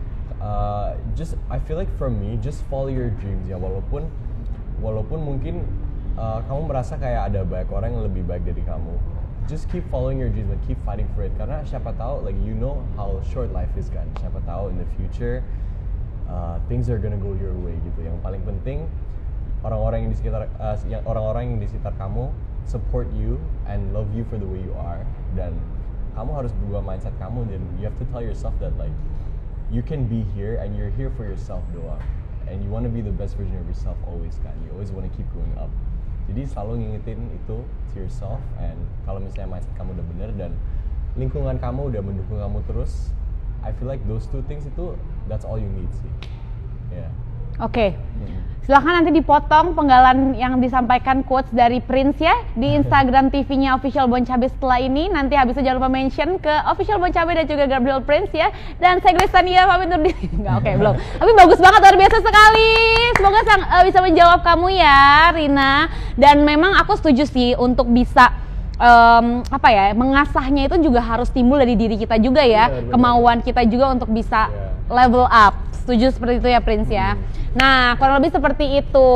uh, just I feel like for me, just follow your dreams ya. Walaupun walaupun mungkin uh, kamu merasa kayak ada banyak orang yang lebih baik dari kamu, just keep following your dreams and keep fighting for it. Karena siapa tahu, like you know how short life is kan. Siapa tahu in the future uh, things are gonna go your way gitu. Yang paling penting orang-orang yang di sekitar uh, yang orang-orang yang di sekitar kamu support you and love you for the way you are, dan kamu harus berubah mindset kamu, dan you have to tell yourself that like you can be here and you're here for yourself doang, and you want to be the best version of yourself always kan. You always want to keep going up. Jadi selalu ngingetin itu to yourself, and kalau misalnya mindset kamu udah bener dan lingkungan kamu udah mendukung kamu terus, I feel like those two things itu that's all you need sih. Ya. Yeah. Oke, okay. Silahkan nanti dipotong penggalan yang disampaikan quotes dari Prince ya di Instagram T V-nya Official Bon Cabe setelah ini. Nanti habisnya jangan lupa mention ke Official Bon Cabe dan juga Gabriel Prince ya. Dan saya Grace Tania pamit undur diri. Enggak, oke okay, belum. Tapi bagus banget, luar biasa sekali. Semoga sang, uh, bisa menjawab kamu ya, Rina. Dan memang aku setuju sih untuk bisa um, apa ya, mengasahnya itu juga harus timbul dari diri kita juga ya. Benar, kemauan benar. Kita juga untuk bisa yeah. level up. Setuju seperti itu ya Prince ya. Hmm. Nah, kurang lebih seperti itu.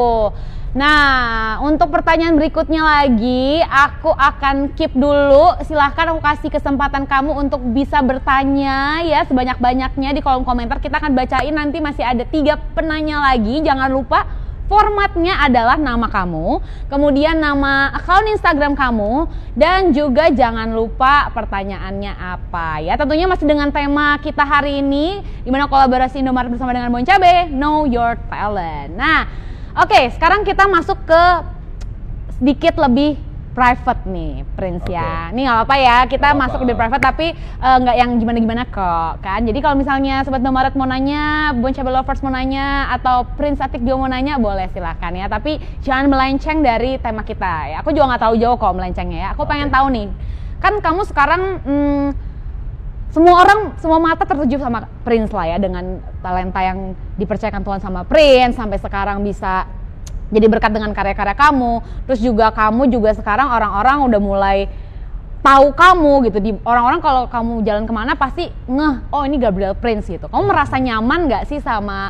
Nah, untuk pertanyaan berikutnya lagi, aku akan keep dulu. Silahkan aku kasih kesempatan kamu untuk bisa bertanya ya sebanyak-banyaknya di kolom komentar. Kita akan bacain, nanti masih ada tiga penanya lagi. Jangan lupa formatnya adalah nama kamu, kemudian nama akun Instagram kamu, dan juga jangan lupa pertanyaannya apa ya. Tentunya masih dengan tema kita hari ini, di mana kolaborasi Indomaret bersama dengan Bon Cabe, Know Your Talent. Nah, oke, okay, sekarang kita masuk ke sedikit lebih private nih, Prince okay. ya. Ini nggak apa-apa ya, kita gak masuk apa. Lebih private, tapi nggak uh, yang gimana-gimana kok, kan. Jadi kalau misalnya Sobat Indomaret mau nanya, Bon Cabe Lovers mau nanya, atau Prince Atik Dio mau nanya, boleh silakan ya. Tapi jangan melenceng dari tema kita ya. Aku juga nggak tahu jauh kok melencengnya ya. Aku okay. pengen tahu nih, kan kamu sekarang hmm, semua orang, semua mata tertuju sama Prince lah ya, dengan talenta yang dipercayakan Tuhan sama Prince, sampai sekarang bisa jadi berkat dengan karya-karya kamu. Terus juga kamu juga sekarang orang-orang udah mulai tahu kamu gitu. Di orang-orang kalau kamu jalan kemana pasti ngeh, oh ini Gabriel Prince gitu. Kamu merasa nyaman nggak sih sama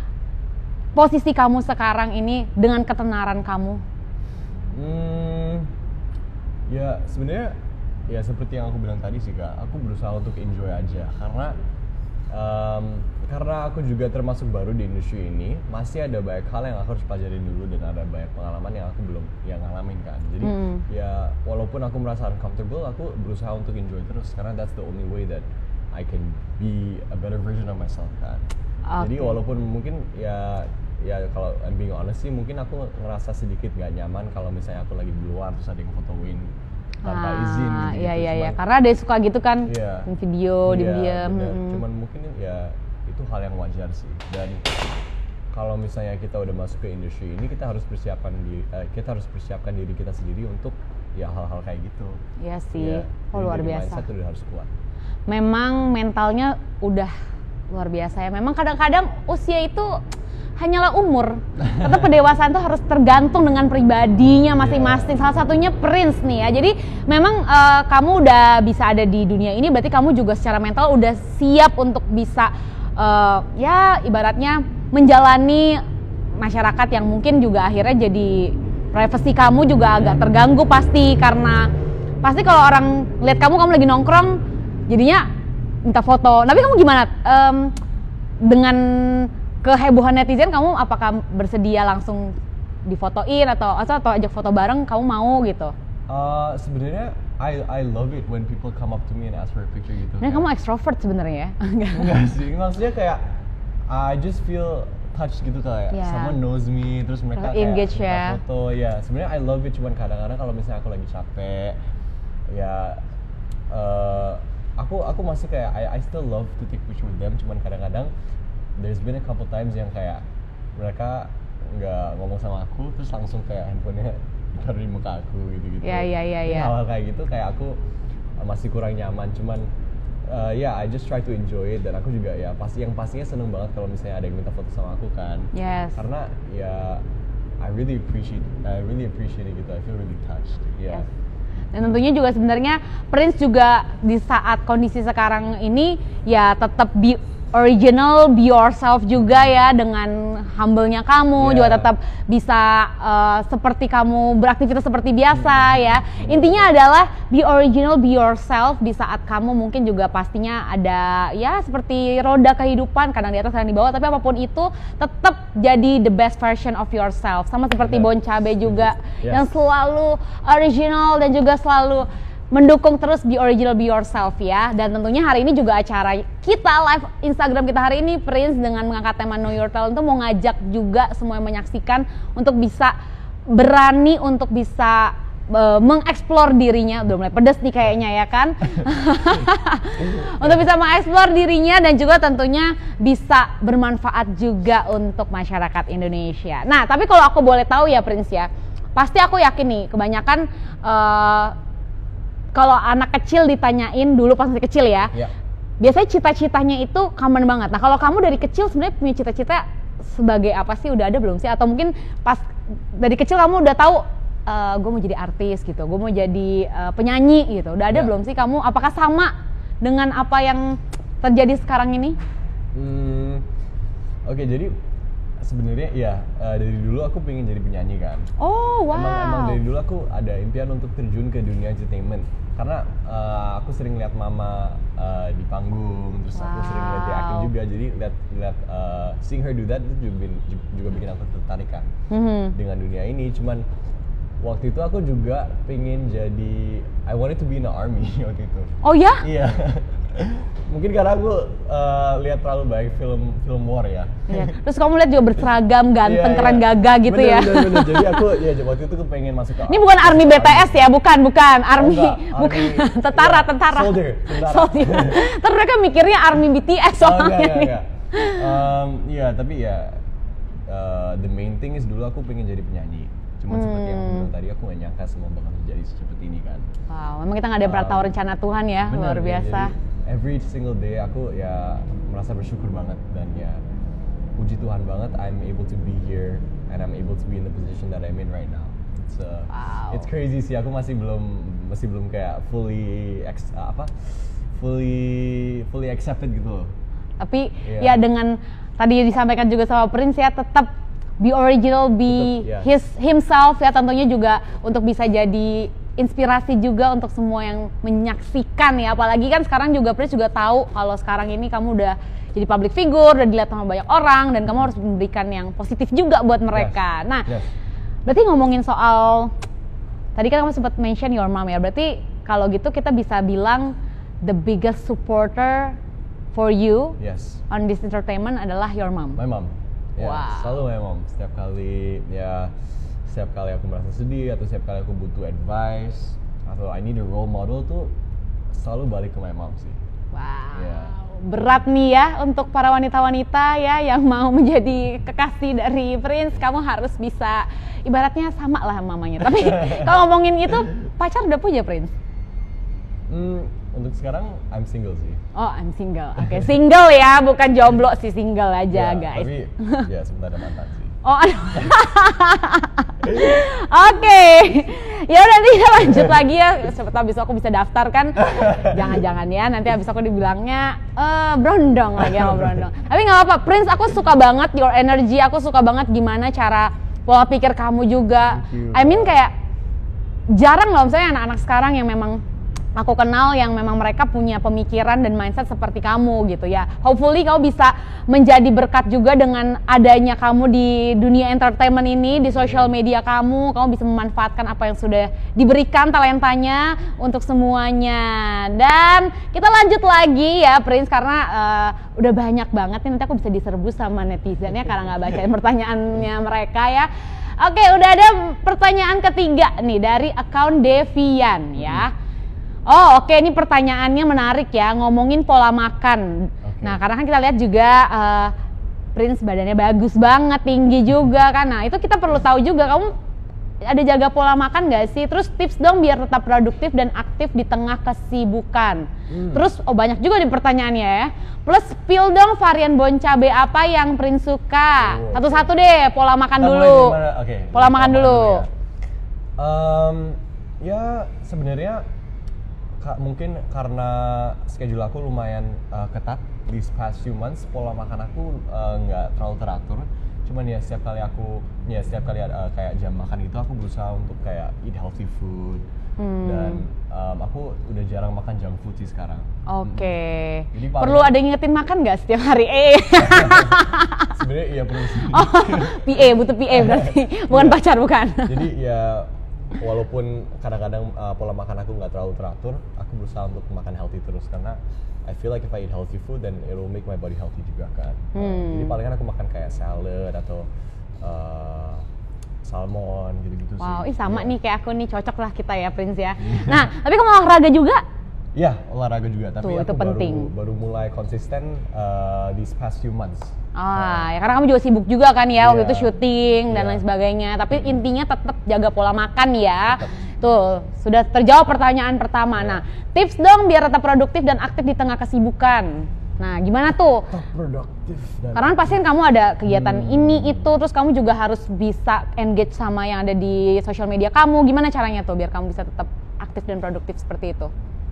posisi kamu sekarang ini dengan ketenaran kamu? Hmm, ya sebenarnya ya seperti yang aku bilang tadi sih Kak, aku berusaha untuk enjoy aja, karena Um, karena aku juga termasuk baru di industri ini, masih ada banyak hal yang aku harus pelajarin dulu, dan ada banyak pengalaman yang aku belum yang ngalamin kan. Jadi hmm. ya walaupun aku merasa uncomfortable, aku berusaha untuk enjoy terus, karena that's the only way that I can be a better version of myself kan. Okay. Jadi walaupun mungkin ya ya kalau I'm being honest sih, mungkin aku ngerasa sedikit gak nyaman kalau misalnya aku lagi di luar terus ada yang fotoin tanpa ah, izin gitu. Iya iya iya, karena ada yang suka gitu kan, iya, video, iya, diam-diam. Hmm. Cuman mungkin ya itu hal yang wajar sih. Dan kalau misalnya kita udah masuk ke industri ini, kita harus persiapkan diri, uh, kita harus persiapkan diri kita sendiri untuk ya hal-hal kayak gitu. Iya sih, ya, oh, luar biasa. Mindset udah harus kuat. Memang mentalnya udah Luar biasa ya. Memang kadang-kadang usia itu hanyalah umur. Tetap pendewasaan itu harus tergantung dengan pribadinya masing-masing. Salah satunya Prince nih ya. Jadi memang uh, kamu udah bisa ada di dunia ini, berarti kamu juga secara mental udah siap untuk bisa uh, ya ibaratnya menjalani masyarakat yang mungkin juga akhirnya jadi privasi kamu juga agak terganggu pasti, karena pasti kalau orang lihat kamu kamu lagi nongkrong jadinya minta foto. Tapi kamu gimana um, dengan kehebohan netizen, kamu apakah bersedia langsung difotoin atau atau, atau ajak foto bareng, kamu mau gitu? Uh, sebenarnya I I love it when people come up to me and ask for a picture gitu. Nah, kamu extrovert sebenarnya ya? Enggak sih, maksudnya kayak I just feel touched gitu, kayak yeah. someone knows me, terus mereka kayak engage minta ya. foto. Ya, sebenarnya I love it, cuman kadang-kadang kalau misalnya aku lagi capek, ya uh, aku aku masih kayak I I still love to take picture with them, cuman kadang-kadang there's been a couple times yang kayak mereka nggak ngomong sama aku, terus langsung kayak handphonenya taruh di muka aku gitu-gitu. Iya iya iya. Ya. Hal-hal kayak gitu kayak aku masih kurang nyaman. Cuman uh, ya yeah, I just try to enjoy it, dan aku juga ya pasti yang pastinya seneng banget kalau misalnya ada yang minta foto sama aku kan. Yes. Karena ya I really appreciate I really appreciate it gitu. I feel really touched. Yeah. Yes. Dan tentunya juga sebenarnya Prince juga di saat kondisi sekarang ini ya tetap be original, be yourself juga ya, dengan humble-nya kamu, yeah. juga tetap bisa uh, seperti kamu beraktivitas seperti biasa ya. Intinya adalah be original, be yourself di saat kamu mungkin juga pastinya ada ya seperti roda kehidupan, kadang di atas kadang di bawah, tapi apapun itu tetap jadi the best version of yourself. Sama seperti yeah. Bon Cabe juga yes. yang selalu original dan juga selalu mendukung terus be original, be yourself ya. Dan tentunya hari ini juga acara kita live Instagram kita hari ini, Prince dengan mengangkat tema Know Your Talent itu mau ngajak juga semua yang menyaksikan untuk bisa berani untuk bisa uh, mengeksplor dirinya. Udah mulai pedes nih kayaknya ya kan. Untuk bisa mengeksplor dirinya dan juga tentunya bisa bermanfaat juga untuk masyarakat Indonesia. Nah, tapi kalau aku boleh tahu ya Prince ya, pasti aku yakin nih kebanyakan uh, kalau anak kecil ditanyain dulu pas masih kecil ya, ya. biasanya cita-citanya itu common banget. Nah kalau kamu dari kecil sebenarnya punya cita-cita sebagai apa sih, udah ada belum sih? Atau mungkin pas dari kecil kamu udah tahu, uh, gue mau jadi artis gitu, gue mau jadi uh, penyanyi gitu, udah ada ya. belum sih kamu? Apakah sama dengan apa yang terjadi sekarang ini? Hmm, Oke okay, jadi sebenarnya ya uh, dari dulu aku pengen jadi penyanyi kan. Oh wow. Emang, emang dari dulu aku ada impian untuk terjun ke dunia entertainment. Karena uh, aku sering lihat mama uh, di panggung, terus wow. aku sering lihat dia acting juga, jadi lihat lihat uh, seeing her do that itu juga, juga bikin aku tertarik kan mm-hmm. dengan dunia ini. Cuman waktu itu aku juga pengen jadi, I wanted to be in the army waktu itu. Oh ya? Iya. Mungkin karena aku uh, lihat terlalu banyak film film war ya. Iya. Terus kamu lihat juga berseragam, ganteng, yeah, keren, yeah. gagah gitu bener, ya. Bener, bener. Jadi aku ya waktu itu aku pengen masuk ke. Ini bukan army B T S ya, bukan, bukan army, oh, bukan army, tentara, ya, tentara. Soldier, tentara. Soldier. Terus mereka mikirnya army B T S soalnya. Oh, enggak, enggak, enggak. Um, ya tapi ya uh, the main thing is dulu aku pengen jadi penyanyi. Cuma hmm. seperti yang aku bilang tadi, aku gak nyangka semua bakal terjadi seperti ini kan. Wow, memang kita gak ada pernah tahu um, rencana Tuhan ya, bener, luar biasa. Ya, every single day aku ya merasa bersyukur banget, dan ya puji Tuhan banget I'm able to be here and I'm able to be in the position that I'm in right now. It's uh, wow. it's crazy sih, aku masih belum masih belum kayak fully ex, uh, apa fully fully accepted gitu loh. Tapi yeah. ya dengan tadi disampaikan juga sama Prince ya, tetap be original, be tetap, yeah. his himself ya, tentunya juga untuk bisa jadi inspirasi juga untuk semua yang menyaksikan ya. Apalagi kan sekarang juga Prince juga tahu kalau sekarang ini kamu udah jadi public figure, udah dilihat sama banyak orang, dan kamu harus memberikan yang positif juga buat mereka. Yes. Nah, yes. berarti ngomongin soal tadi kan kamu sempat mention your mom ya. Berarti kalau gitu kita bisa bilang the biggest supporter for you yes. on this entertainment adalah your mom. My mom. Ya, wow. Selalu my mom. Setiap kali ya setiap kali aku merasa sedih atau setiap kali aku butuh advice atau I need a role model tuh selalu balik ke my mom sih. Wow. Yeah. Berat nih ya untuk para wanita-wanita ya yang mau menjadi kekasih dari Prince, kamu harus bisa ibaratnya sama lah mamanya. Tapi kalau ngomongin itu, pacar udah punya Prince? Hmm, untuk sekarang I'm single sih. Oh, I'm single. Oke, okay. Single ya, bukan jomblo sih, single aja, ya, guys. Tapi ya sebentar ada mantan sih. Oh, aduh. Oke. Ya udah nanti kita lanjut lagi ya. Siapa tahu abis aku bisa daftar kan. Jangan-jangan ya, nanti abis aku dibilangnya eh brondong lagi sama brondong. Tapi nggak apa-apa, Prince, aku suka banget your energy, aku suka banget gimana cara pola pikir kamu juga. I mean kayak jarang loh misalnya anak-anak sekarang yang memang aku kenal yang memang mereka punya pemikiran dan mindset seperti kamu gitu ya. Hopefully kamu bisa menjadi berkat juga dengan adanya kamu di dunia entertainment ini, di social media kamu. Kamu bisa memanfaatkan apa yang sudah diberikan talentanya untuk semuanya. Dan kita lanjut lagi ya Prince, karena uh, udah banyak banget nih, nanti aku bisa diserbu sama netizennya karena nggak bacain pertanyaannya mereka ya. Oke, udah ada pertanyaan ketiga nih dari akun Devian ya. Oh oke, okay. Ini pertanyaannya menarik ya, ngomongin pola makan. Okay. Nah karena kan kita lihat juga uh, Prince badannya bagus banget, tinggi juga kan. Nah itu kita perlu tahu juga, kamu ada jaga pola makan gak sih? Terus tips dong biar tetap produktif dan aktif di tengah kesibukan. Hmm. Terus oh banyak juga di pertanyaannya ya. Plus spill dong varian bon cabe apa yang Prince suka. Oh, satu-satu okay. deh, pola makan kita dulu. Okay. Pola makan dulu. dulu ya, um, ya sebenarnya Ka, mungkin karena schedule aku lumayan uh, ketat di past few months, pola makan aku nggak uh, terlalu teratur. Cuman ya setiap kali aku, ya setiap kali uh, kayak jam makan gitu aku berusaha untuk kayak eat healthy food. Hmm. Dan um, aku udah jarang makan junk food sih sekarang. Oke. Okay. Hmm. Perlu ada yang ngingetin makan nggak setiap hari? Eh. Sebenarnya iya perlu sih. Oh, P A, butuh P A berarti, bukan pacar bukan? Jadi ya walaupun kadang-kadang uh, pola makan aku nggak terlalu teratur, aku berusaha untuk makan healthy terus karena I feel like if I eat healthy food then it will make my body healthy juga kan. Hmm. Uh, jadi palingan aku makan kayak salad atau uh, salmon gitu-gitu. Wow, sih. Ih sama ya. nih kayak aku nih, cocok lah kita ya Prince ya. Nah, tapi kamu olahraga juga? Iya, olahraga juga. Tapi Tuh, aku itu penting. baru baru mulai konsisten uh, these past few months. Ah, ya karena kamu juga sibuk juga kan ya, waktu yeah. itu syuting dan yeah. lain sebagainya. Tapi hmm. intinya tetap jaga pola makan ya. Tetep. Tuh, sudah terjawab pertanyaan pertama. Yeah. Nah, tips dong biar tetap produktif dan aktif di tengah kesibukan. Nah, gimana tuh? Tetap produktif. Dan karena pasti kamu ada kegiatan hmm. ini itu, terus kamu juga harus bisa engage sama yang ada di sosial media kamu. Gimana caranya tuh biar kamu bisa tetap aktif dan produktif seperti itu?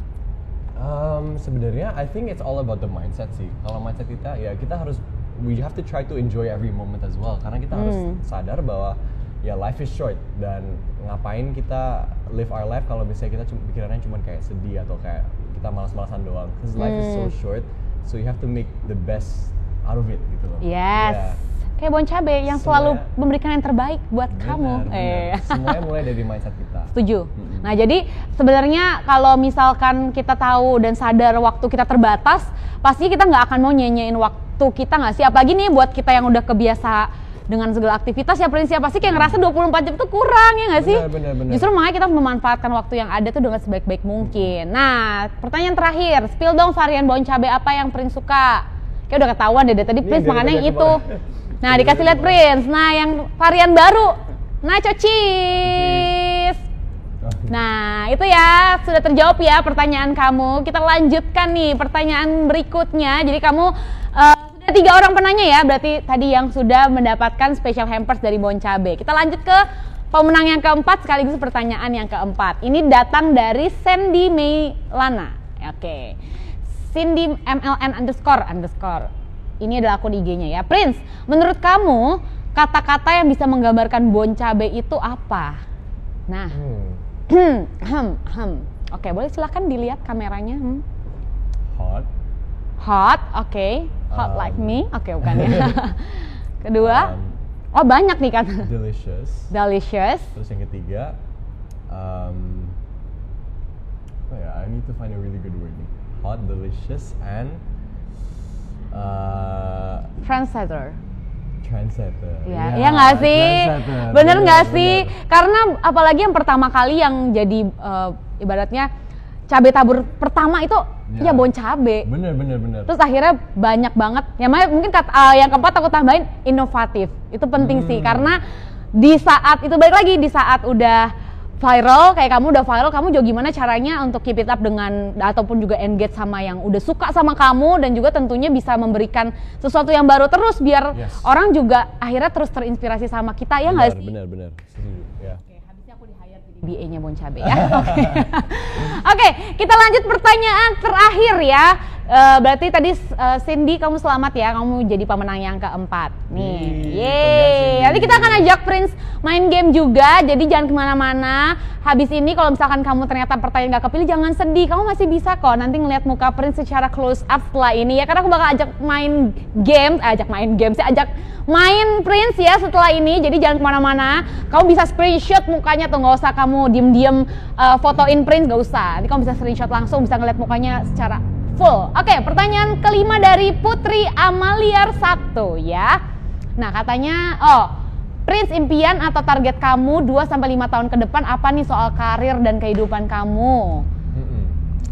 Um, sebenarnya I think it's all about the mindset sih. Kalau mindset kita ya kita harus we have to try to enjoy every moment as well. Karena kita hmm. harus sadar bahwa ya life is short dan ngapain kita live our life kalau misalnya kita cuma pikirannya cuma kayak sedih atau kayak kita malas-malasan doang. Because life hmm. is so short, so you have to make the best out of it gitu loh. Yes. Yeah. Kayak bon cabe yang selalu Semuanya, memberikan yang terbaik buat benar, kamu. Benar. Eh. Semuanya mulai dari mindset kita. Setuju. Mm-hmm. Nah jadi sebenarnya kalau misalkan kita tahu dan sadar waktu kita terbatas, pasti kita nggak akan mau nyanyain waktu kita nggak sih? Apalagi nih buat kita yang udah kebiasa dengan segala aktivitas ya prinsip pasti kayak ngerasa dua puluh empat jam itu kurang ya nggak sih? Benar, benar, benar. Justru makanya kita harus memanfaatkan waktu yang ada tuh dengan sebaik-baik mungkin. Nah pertanyaan terakhir, spill dong varian bon cabe apa yang Prince suka? Kayak udah ketahuan deh tadi Prince makannya yang itu. Nah dikasih lihat Prince, nah yang varian baru, nacho cheese. Nah itu ya, sudah terjawab ya pertanyaan kamu. Kita lanjutkan nih pertanyaan berikutnya. Jadi kamu uh, sudah tiga orang penanya ya, berarti tadi yang sudah mendapatkan special hampers dari Bon Cabe. Kita lanjut ke pemenang yang keempat sekaligus pertanyaan yang keempat. Ini datang dari Sandy Meilana. Oke, Cindy M L N underscore underscore. Ini adalah akun I G-nya ya. Prince, menurut kamu kata-kata yang bisa menggambarkan Bon Cabe itu apa? Nah, hmm. hmm, hmm. Oke, boleh silakan dilihat kameranya. Hmm. Hot. Hot, oke. Okay. Hot um, like me, oke okay, bukan ya. Kedua, um, oh banyak nih kan. Delicious. Delicious. Terus yang ketiga, um, oh ya, I need to find a really good word nih. Hot, delicious, and Uh, Trendsetter. Trendsetter. Ya, iya nggak sih? Bener nggak sih? Karena apalagi yang pertama kali yang jadi uh, ibaratnya cabai tabur pertama itu ya, ya Bon Cabe. Bener bener bener. Terus akhirnya banyak banget. Ya mungkin kata, uh, yang keempat aku tambahin inovatif. Itu penting hmm. sih karena di saat itu balik lagi di saat udah viral, kayak kamu udah viral, kamu juga gimana caranya untuk keep it up dengan ataupun juga engage sama yang udah suka sama kamu dan juga tentunya bisa memberikan sesuatu yang baru terus biar yes. orang juga akhirnya terus terinspirasi sama kita, ya nggak sih? Benar, benar, benar. Ya. Oke, habisnya aku di-hire jadi B A-nya Bon Cabe ya. Oke. Oke, kita lanjut pertanyaan terakhir ya. Uh, berarti tadi uh, Cindy kamu selamat ya, kamu jadi pemenang yang keempat nih. Yeay, nanti kita akan ajak Prince main game juga, jadi jangan kemana-mana. Habis ini kalau misalkan kamu ternyata pertanyaan gak kepilih, jangan sedih, kamu masih bisa kok nanti ngeliat muka Prince secara close up setelah ini ya, karena aku bakal ajak main game, ajak main game sih, ajak main Prince ya setelah ini, jadi jangan kemana-mana. Kamu bisa screenshot mukanya tuh, nggak usah kamu diem-diem uh, fotoin Prince, gak usah. Nanti kamu bisa screenshot langsung, bisa ngeliat mukanya secara full. Oke, pertanyaan kelima dari Putri Amaliar Sakto ya. Nah, katanya, oh, Prince, impian atau target kamu dua sampai lima tahun ke depan apa nih soal karir dan kehidupan kamu? Mm-hmm.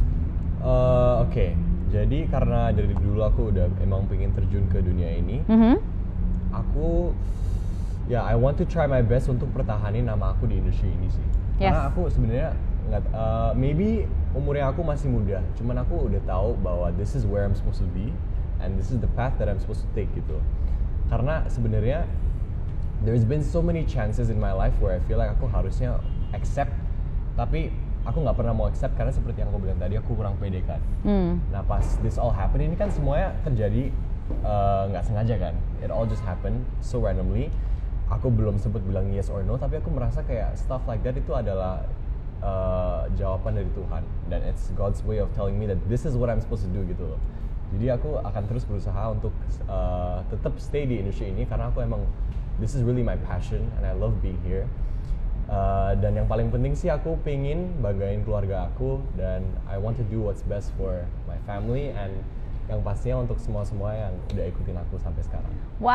Uh, Oke, okay. Jadi karena dari dulu aku udah emang pengen terjun ke dunia ini, mm-hmm. aku, ya, yeah, I want to try my best untuk pertahanin nama aku di industri ini sih. Yes. Karena aku sebenarnya nggak, uh, maybe umurnya aku masih muda, cuman aku udah tahu bahwa this is where I'm supposed to be and this is the path that I'm supposed to take gitu. Karena sebenarnya there's been so many chances in my life where I feel like aku harusnya accept, tapi aku nggak pernah mau accept karena seperti yang aku bilang tadi, aku kurang pede kan. Hmm. Nah pas this all happen ini kan semuanya terjadi nggak uh, sengaja kan, it all just happened so randomly. Aku belum sempet bilang yes or no, tapi aku merasa kayak stuff like that itu adalah Uh, jawaban dari Tuhan, dan it's God's way of telling me that this is what I'm supposed to do gitu loh. Jadi aku akan terus berusaha untuk uh, tetap stay di industri ini karena aku emang this is really my passion and I love being here. Uh, dan yang paling penting sih aku pengen banggain keluarga aku dan I want to do what's best for my family and yang pastinya untuk semua-semua yang udah ikutin aku sampai sekarang.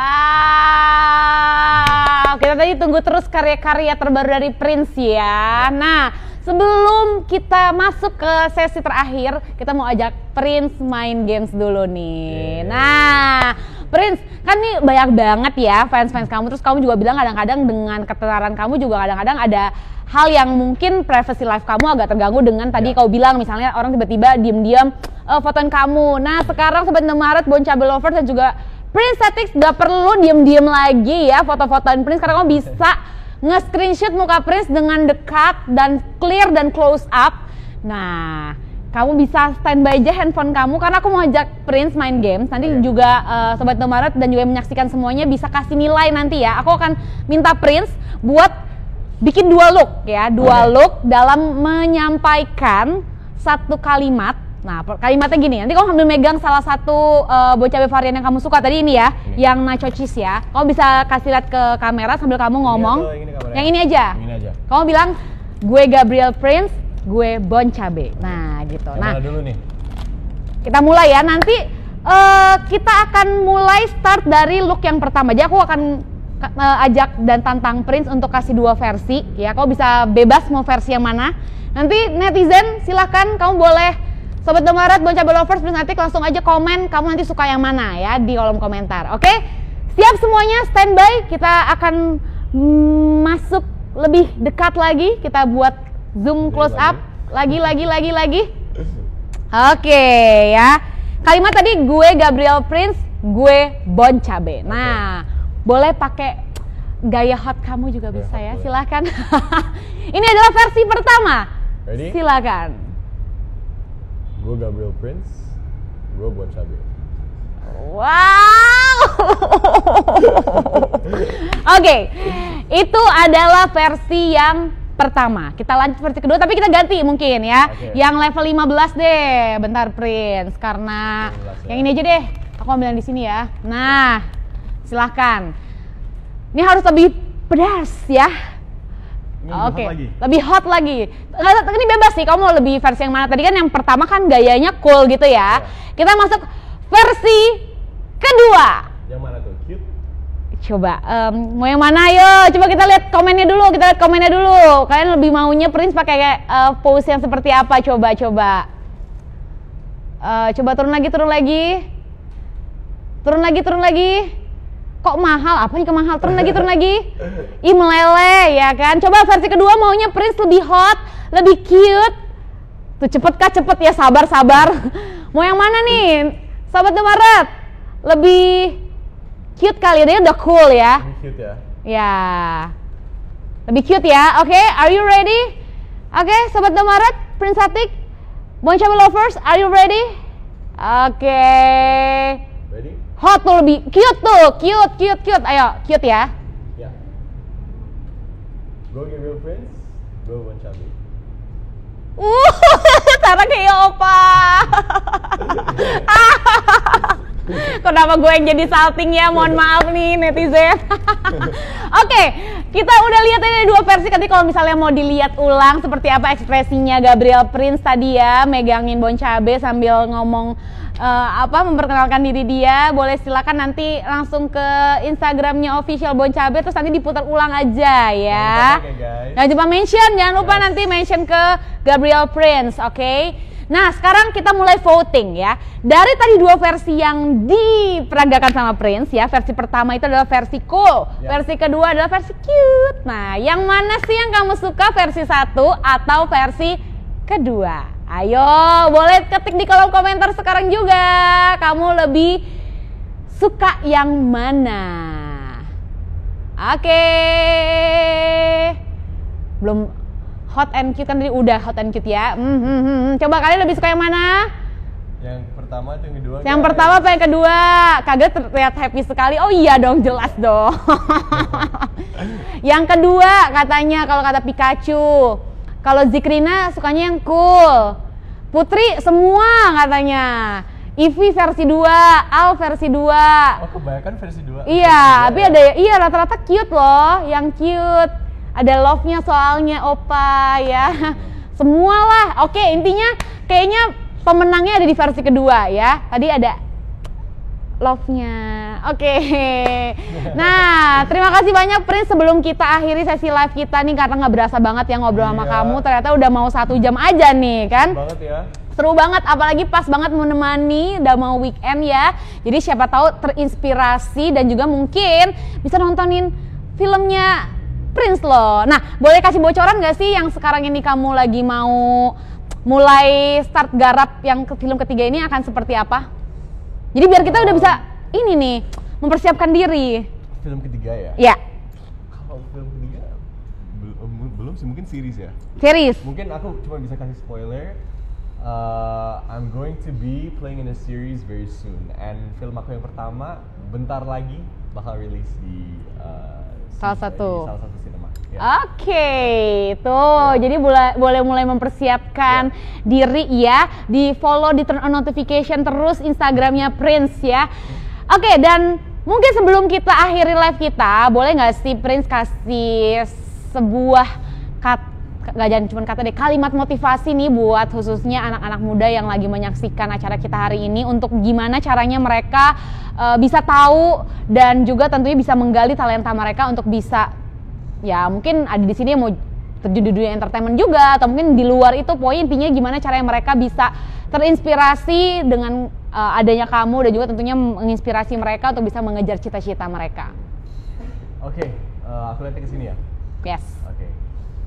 Wow, kita tadi tunggu terus karya-karya terbaru dari Prince ya. Nah, sebelum kita masuk ke sesi terakhir, kita mau ajak Prince main games dulu nih. Yeah. Nah, Prince, kan nih banyak banget ya fans-fans kamu, terus kamu juga bilang kadang-kadang dengan ketenaran kamu juga kadang-kadang ada hal yang mungkin privacy life kamu agak terganggu dengan tadi yeah. kau bilang misalnya orang tiba-tiba diem-diem uh, fotoin kamu. Nah sekarang Sobat Indomaret, Bon Cabe Lovers dan juga Prince Atix gak perlu diem-diem lagi ya foto-fotoin Prince, karena kamu bisa nge-screenshot muka Prince dengan dekat dan clear dan close up. Nah kamu bisa standby aja handphone kamu karena aku mau ajak Prince main games. Nanti okay. juga uh, Sobat Indomaret dan juga yang menyaksikan semuanya bisa kasih nilai nanti ya. Aku akan minta Prince buat bikin dua look ya, dua okay. look dalam menyampaikan satu kalimat. Nah kalimatnya gini, nanti kamu ambil megang salah satu uh, Bon Cabe varian yang kamu suka tadi ini ya, ini. Yang nacho cheese ya. Kamu bisa kasih lihat ke kamera sambil kamu ngomong. Ini atau, ini yang ini aja. Ini aja. Kamu bilang, gue Gabriel Prince, gue Bon Cabe. Nah gitu. Yang nah mana dulu nih? Kita mulai ya. Nanti uh, kita akan mulai start dari look yang pertama. Jadi aku akan uh, ajak dan tantang Prince untuk kasih dua versi ya. Kau bisa bebas mau versi yang mana. Nanti netizen silahkan kamu boleh, Sobat Indomaret, Bon Cabe Lovers, Prince Atix langsung aja komen kamu nanti suka yang mana ya di kolom komentar. Oke? Siap semuanya, standby. Kita akan mm, masuk lebih dekat lagi. Kita buat zoom close up lagi lagi lagi lagi. Oke ya. Kalimat tadi gue Gabriel Prince, gue Bon Cabe. Nah, okay. boleh pakai gaya hot kamu juga bisa ya, silahkan. Ini adalah versi pertama. Ready? Silakan. Gue Gabriel Prince, gue Bon Cabe. Wow. Oke, okay. Itu adalah versi yang pertama. Kita lanjut versi kedua, tapi kita ganti mungkin ya. Okay. Yang level lima belas deh. Bentar Prince, karena lima belas, ya. Yang ini aja deh. Aku ambil yang di sini ya. Nah, silahkan. Ini harus lebih pedas ya. Oke, okay. lebih hot lagi. Ini bebas sih, kamu mau lebih versi yang mana? Tadi kan yang pertama kan gayanya cool gitu ya. Yeah. Kita masuk versi kedua. Yang mana tuh? Cute? Coba, um, mau yang mana? Ayo, coba kita lihat komennya dulu. Kita lihat komennya dulu. Kalian lebih maunya Prince pakai kayak uh, pose yang seperti apa? Coba, coba. Uh, coba turun lagi, turun lagi. Turun lagi, turun lagi. kok mahal, apanya ke mahal, turun lagi, turun lagi. Ih meleleh ya kan. Coba versi kedua maunya Prince lebih hot, lebih cute. Tuh cepet kah, cepet ya, sabar, sabar. Mau yang mana nih, Sobat Indomaret? Lebih cute kali, dia udah cool ya. Lebih cute ya. Ya, lebih cute ya. Oke, okay, are you ready? Oke, okay, Sobat Indomaret, Prince Atik, Bon Cabe Lovers, are you ready? Oke. Okay. Ready? Hot tuh, lebih cute tuh, cute, cute, cute. Ayo, cute ya. Ya. Go Gabriel Prince, go Bon Cabe. Uh, cara kayak opa. Kenapa gue yang jadi salting ya? Mohon maaf nih netizen. Oke, okay, kita udah lihat ada dua versi. Nanti kalau misalnya mau dilihat ulang seperti apa ekspresinya Gabriel Prince tadi ya, megangin Bon Cabe sambil ngomong uh, apa memperkenalkan diri dia, boleh silakan nanti langsung ke Instagramnya official Bon Cabe, terus nanti diputar ulang aja ya. Jangan lupa mention, jangan lupa yes. nanti mention ke Gabriel Prince, oke? Okay? Nah, sekarang kita mulai voting ya. Dari tadi dua versi yang diperagakan sama Prince ya. Versi pertama itu adalah versi cool, yeah. versi kedua adalah versi cute. Nah, yang mana sih yang kamu suka, versi satu atau versi kedua? Ayo, boleh ketik di kolom komentar sekarang juga. Kamu lebih suka yang mana? Oke. Belum hot and cute kan tadi udah hot and cute ya. Hmm, hmm, hmm. Coba kalian lebih suka yang mana? Yang pertama atau yang kedua? Yang guys? Pertama apa yang kedua? Kagak terlihat happy sekali. Oh iya dong, jelas dong. Yang kedua katanya kalau kata Pikachu. Kalau Zikrina sukanya yang cool. Putri semua katanya. Ivy versi dua, Al versi dua. Oh, kebanyakan versi dua. Iya, tapi ada iya rata-rata cute loh, yang cute. Ada love-nya soalnya opa ya. Semua lah. Oke, intinya kayaknya pemenangnya ada di versi kedua ya. Tadi ada love-nya. Oke. Nah, terima kasih banyak Prince. Sebelum kita akhiri sesi live kita nih, karena nggak berasa banget ya ngobrol iya. sama kamu. Ternyata udah mau satu jam aja nih kan. Seru banget ya. Seru banget, apalagi pas banget menemani, udah mau weekend ya. Jadi siapa tahu terinspirasi dan juga mungkin bisa nontonin filmnya Prince loh. Nah, boleh kasih bocoran gak sih yang sekarang ini kamu lagi mau mulai start garap yang ke film ketiga ini akan seperti apa? Jadi biar kita udah bisa ini nih, mempersiapkan diri. Film ketiga ya? Ya. Kalau film ketiga belum belum sih, mungkin series ya. Series. Mungkin aku cuma bisa kasih spoiler. Uh, I'm going to be playing in a series very soon. And film aku yang pertama bentar lagi bakal rilis di uh, salah satu salah satu sinema. Ya. Oke, okay. tuh. Ya. Jadi boleh boleh mulai mempersiapkan ya. diri ya. Di follow, di turn on notification terus Instagramnya Prince ya. Oke, okay, dan mungkin sebelum kita akhiri live kita, boleh nggak sih Prince kasih sebuah kata, nggak jangan cuma kata deh, kalimat motivasi nih buat khususnya anak-anak muda yang lagi menyaksikan acara kita hari ini, untuk gimana caranya mereka uh, bisa tahu dan juga tentunya bisa menggali talenta mereka untuk bisa, ya mungkin ada di sini yang mau terjun di dunia entertainment juga, atau mungkin di luar itu. Poin intinya gimana caranya mereka bisa terinspirasi dengan uh, adanya kamu, dan juga tentunya menginspirasi mereka untuk bisa mengejar cita-cita mereka. Oke, okay, uh, aku lihat ke sini ya. Yes. Oke. Okay.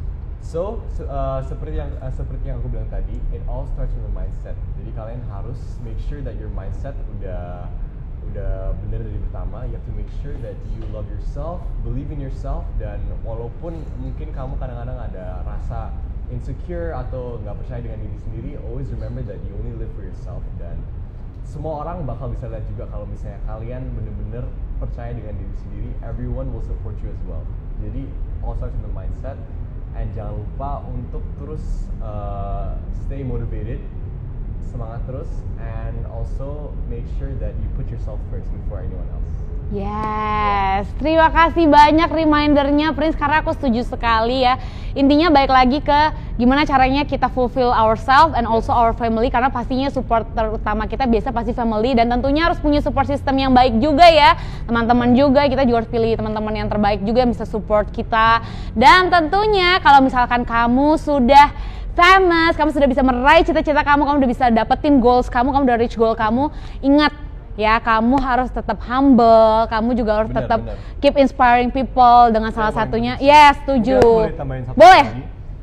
So, uh, seperti yang uh, seperti yang aku bilang tadi, it all starts with the mindset. Jadi kalian harus make sure that your mindset udah udah bener dari pertama. You have to make sure that you love yourself, believe in yourself, dan walaupun mungkin kamu kadang-kadang ada rasa insecure atau nggak percaya dengan diri sendiri, always remember that you only live for yourself. Dan semua orang bakal bisa lihat juga kalau misalnya kalian bener-bener percaya dengan diri sendiri, everyone will support you as well. Jadi all starts with the mindset. And jangan lupa untuk terus uh, stay motivated, semangat terus, and also make sure that you put yourself first before anyone else. Yes, terima kasih banyak remindernya Prince, karena aku setuju sekali ya. Intinya balik lagi ke gimana caranya kita fulfill ourselves and also our family, karena pastinya support terutama kita biasa pasti family, dan tentunya harus punya support system yang baik juga ya. Teman-teman juga, kita juga harus pilih teman-teman yang terbaik juga yang bisa support kita. Dan tentunya kalau misalkan kamu sudah famous, kamu sudah bisa meraih cita-cita kamu, kamu udah bisa dapetin goals kamu, kamu udah reach goal kamu, ingat ya kamu harus tetap humble, kamu juga harus Bener, tetap bener. keep inspiring people dengan salah Saya satunya. boleh- Yes, setuju. Mungkin aku boleh tambahin satu Boleh. lagi.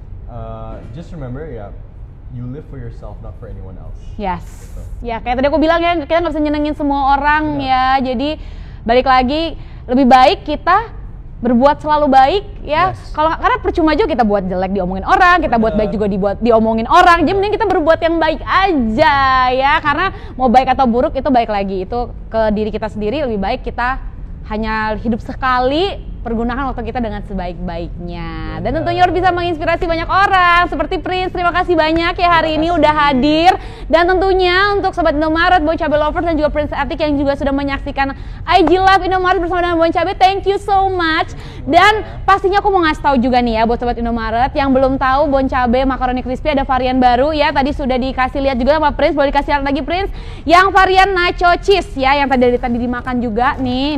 Uh, just remember ya, you live for yourself, not for anyone else. Yes. Ya kayak tadi aku bilang ya, kita nggak bisa nyenengin semua orang Benar. ya. Jadi balik lagi, lebih baik kita berbuat selalu baik ya. Yes. Kalau karena percuma juga kita buat jelek diomongin orang, kita buat Benar. baik juga dibuat diomongin orang. Jadi mending kita berbuat yang baik aja ya. Karena mau baik atau buruk itu baik lagi. Itu ke diri kita sendiri, lebih baik kita hanya hidup sekali, pergunakan waktu kita dengan sebaik-baiknya. Dan tentunya harus bisa menginspirasi banyak orang seperti Prince. Terima kasih banyak ya hari ini udah hadir. Dan tentunya untuk Sobat Indomaret, Bon Cabe Lovers dan juga Prince Artik yang juga sudah menyaksikan I G Live Indomaret bersama dengan Bon Cabe, thank you so much. Dan pastinya aku mau ngasih tahu juga nih ya buat Sobat Indomaret yang belum tahu Bon Cabe Macaroni Crispy ada varian baru ya. Tadi sudah dikasih lihat juga sama Prince, boleh dikasih lihat lagi Prince. Yang varian nacho cheese ya, yang tadi tadi dimakan juga nih.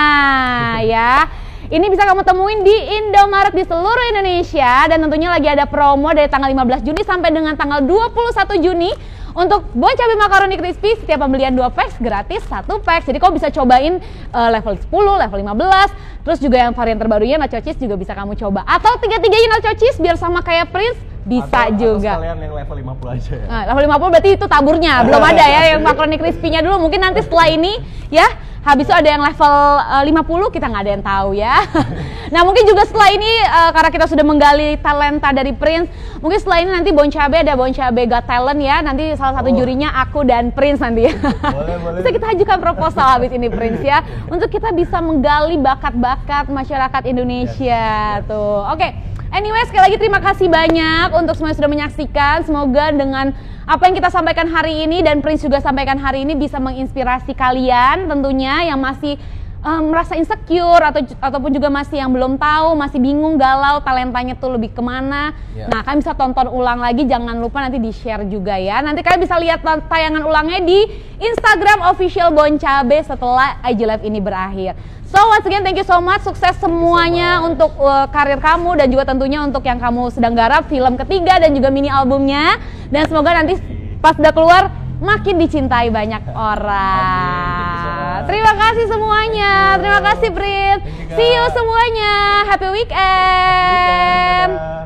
Nah, ya. Ini bisa kamu temuin di Indomaret di seluruh Indonesia dan tentunya lagi ada promo dari tanggal lima belas Juni sampai dengan tanggal dua puluh satu Juni untuk Bon Cabe Macaroni Crispy. Setiap pembelian dua packs gratis satu pack. Jadi kamu bisa cobain uh, level sepuluh, level lima belas. Terus juga yang varian terbarunya nacho cheese juga bisa kamu coba. Atau tiga-tiganya nacho cheese biar sama kayak Prince bisa atau, juga. Atau sekalian yang level lima puluh aja ya. Nah, level lima puluh berarti itu taburnya, belum ada ya yang macaroni crispy-nya dulu. Mungkin nanti setelah ini ya, habis itu ada yang level uh, lima puluh, kita nggak ada yang tahu ya. Nah mungkin juga setelah ini uh, karena kita sudah menggali talenta dari Prince, mungkin setelah ini nanti Bon Cabe ada Bon Cabe Got Talent ya. Nanti salah satu Oh. jurinya aku dan Prince nanti ya. Boleh, boleh. Bisa kita ajukan proposal habis ini Prince ya, untuk kita bisa menggali bakat-bakat masyarakat Indonesia Yes, yes. tuh. Oke. Anyway, sekali lagi terima kasih banyak untuk semua yang sudah menyaksikan. Semoga dengan apa yang kita sampaikan hari ini dan Prince juga sampaikan hari ini bisa menginspirasi kalian tentunya yang masih um, merasa insecure atau ataupun juga masih yang belum tahu, masih bingung, galau, talentanya tuh lebih kemana. Ya. Nah, kalian bisa tonton ulang lagi, jangan lupa nanti di-share juga ya. Nanti kalian bisa lihat tayangan ulangnya di Instagram official Bon Cabe setelah I G Live ini berakhir. So once again thank you so much, sukses semuanya much. untuk uh, karir kamu dan juga tentunya untuk yang kamu sedang garap film ketiga dan juga mini albumnya. Dan semoga nanti pas udah keluar makin dicintai banyak orang. Amin. Terima kasih semuanya, terima kasih Prince. Thank you, Kak. See you semuanya, happy weekend. Dadah.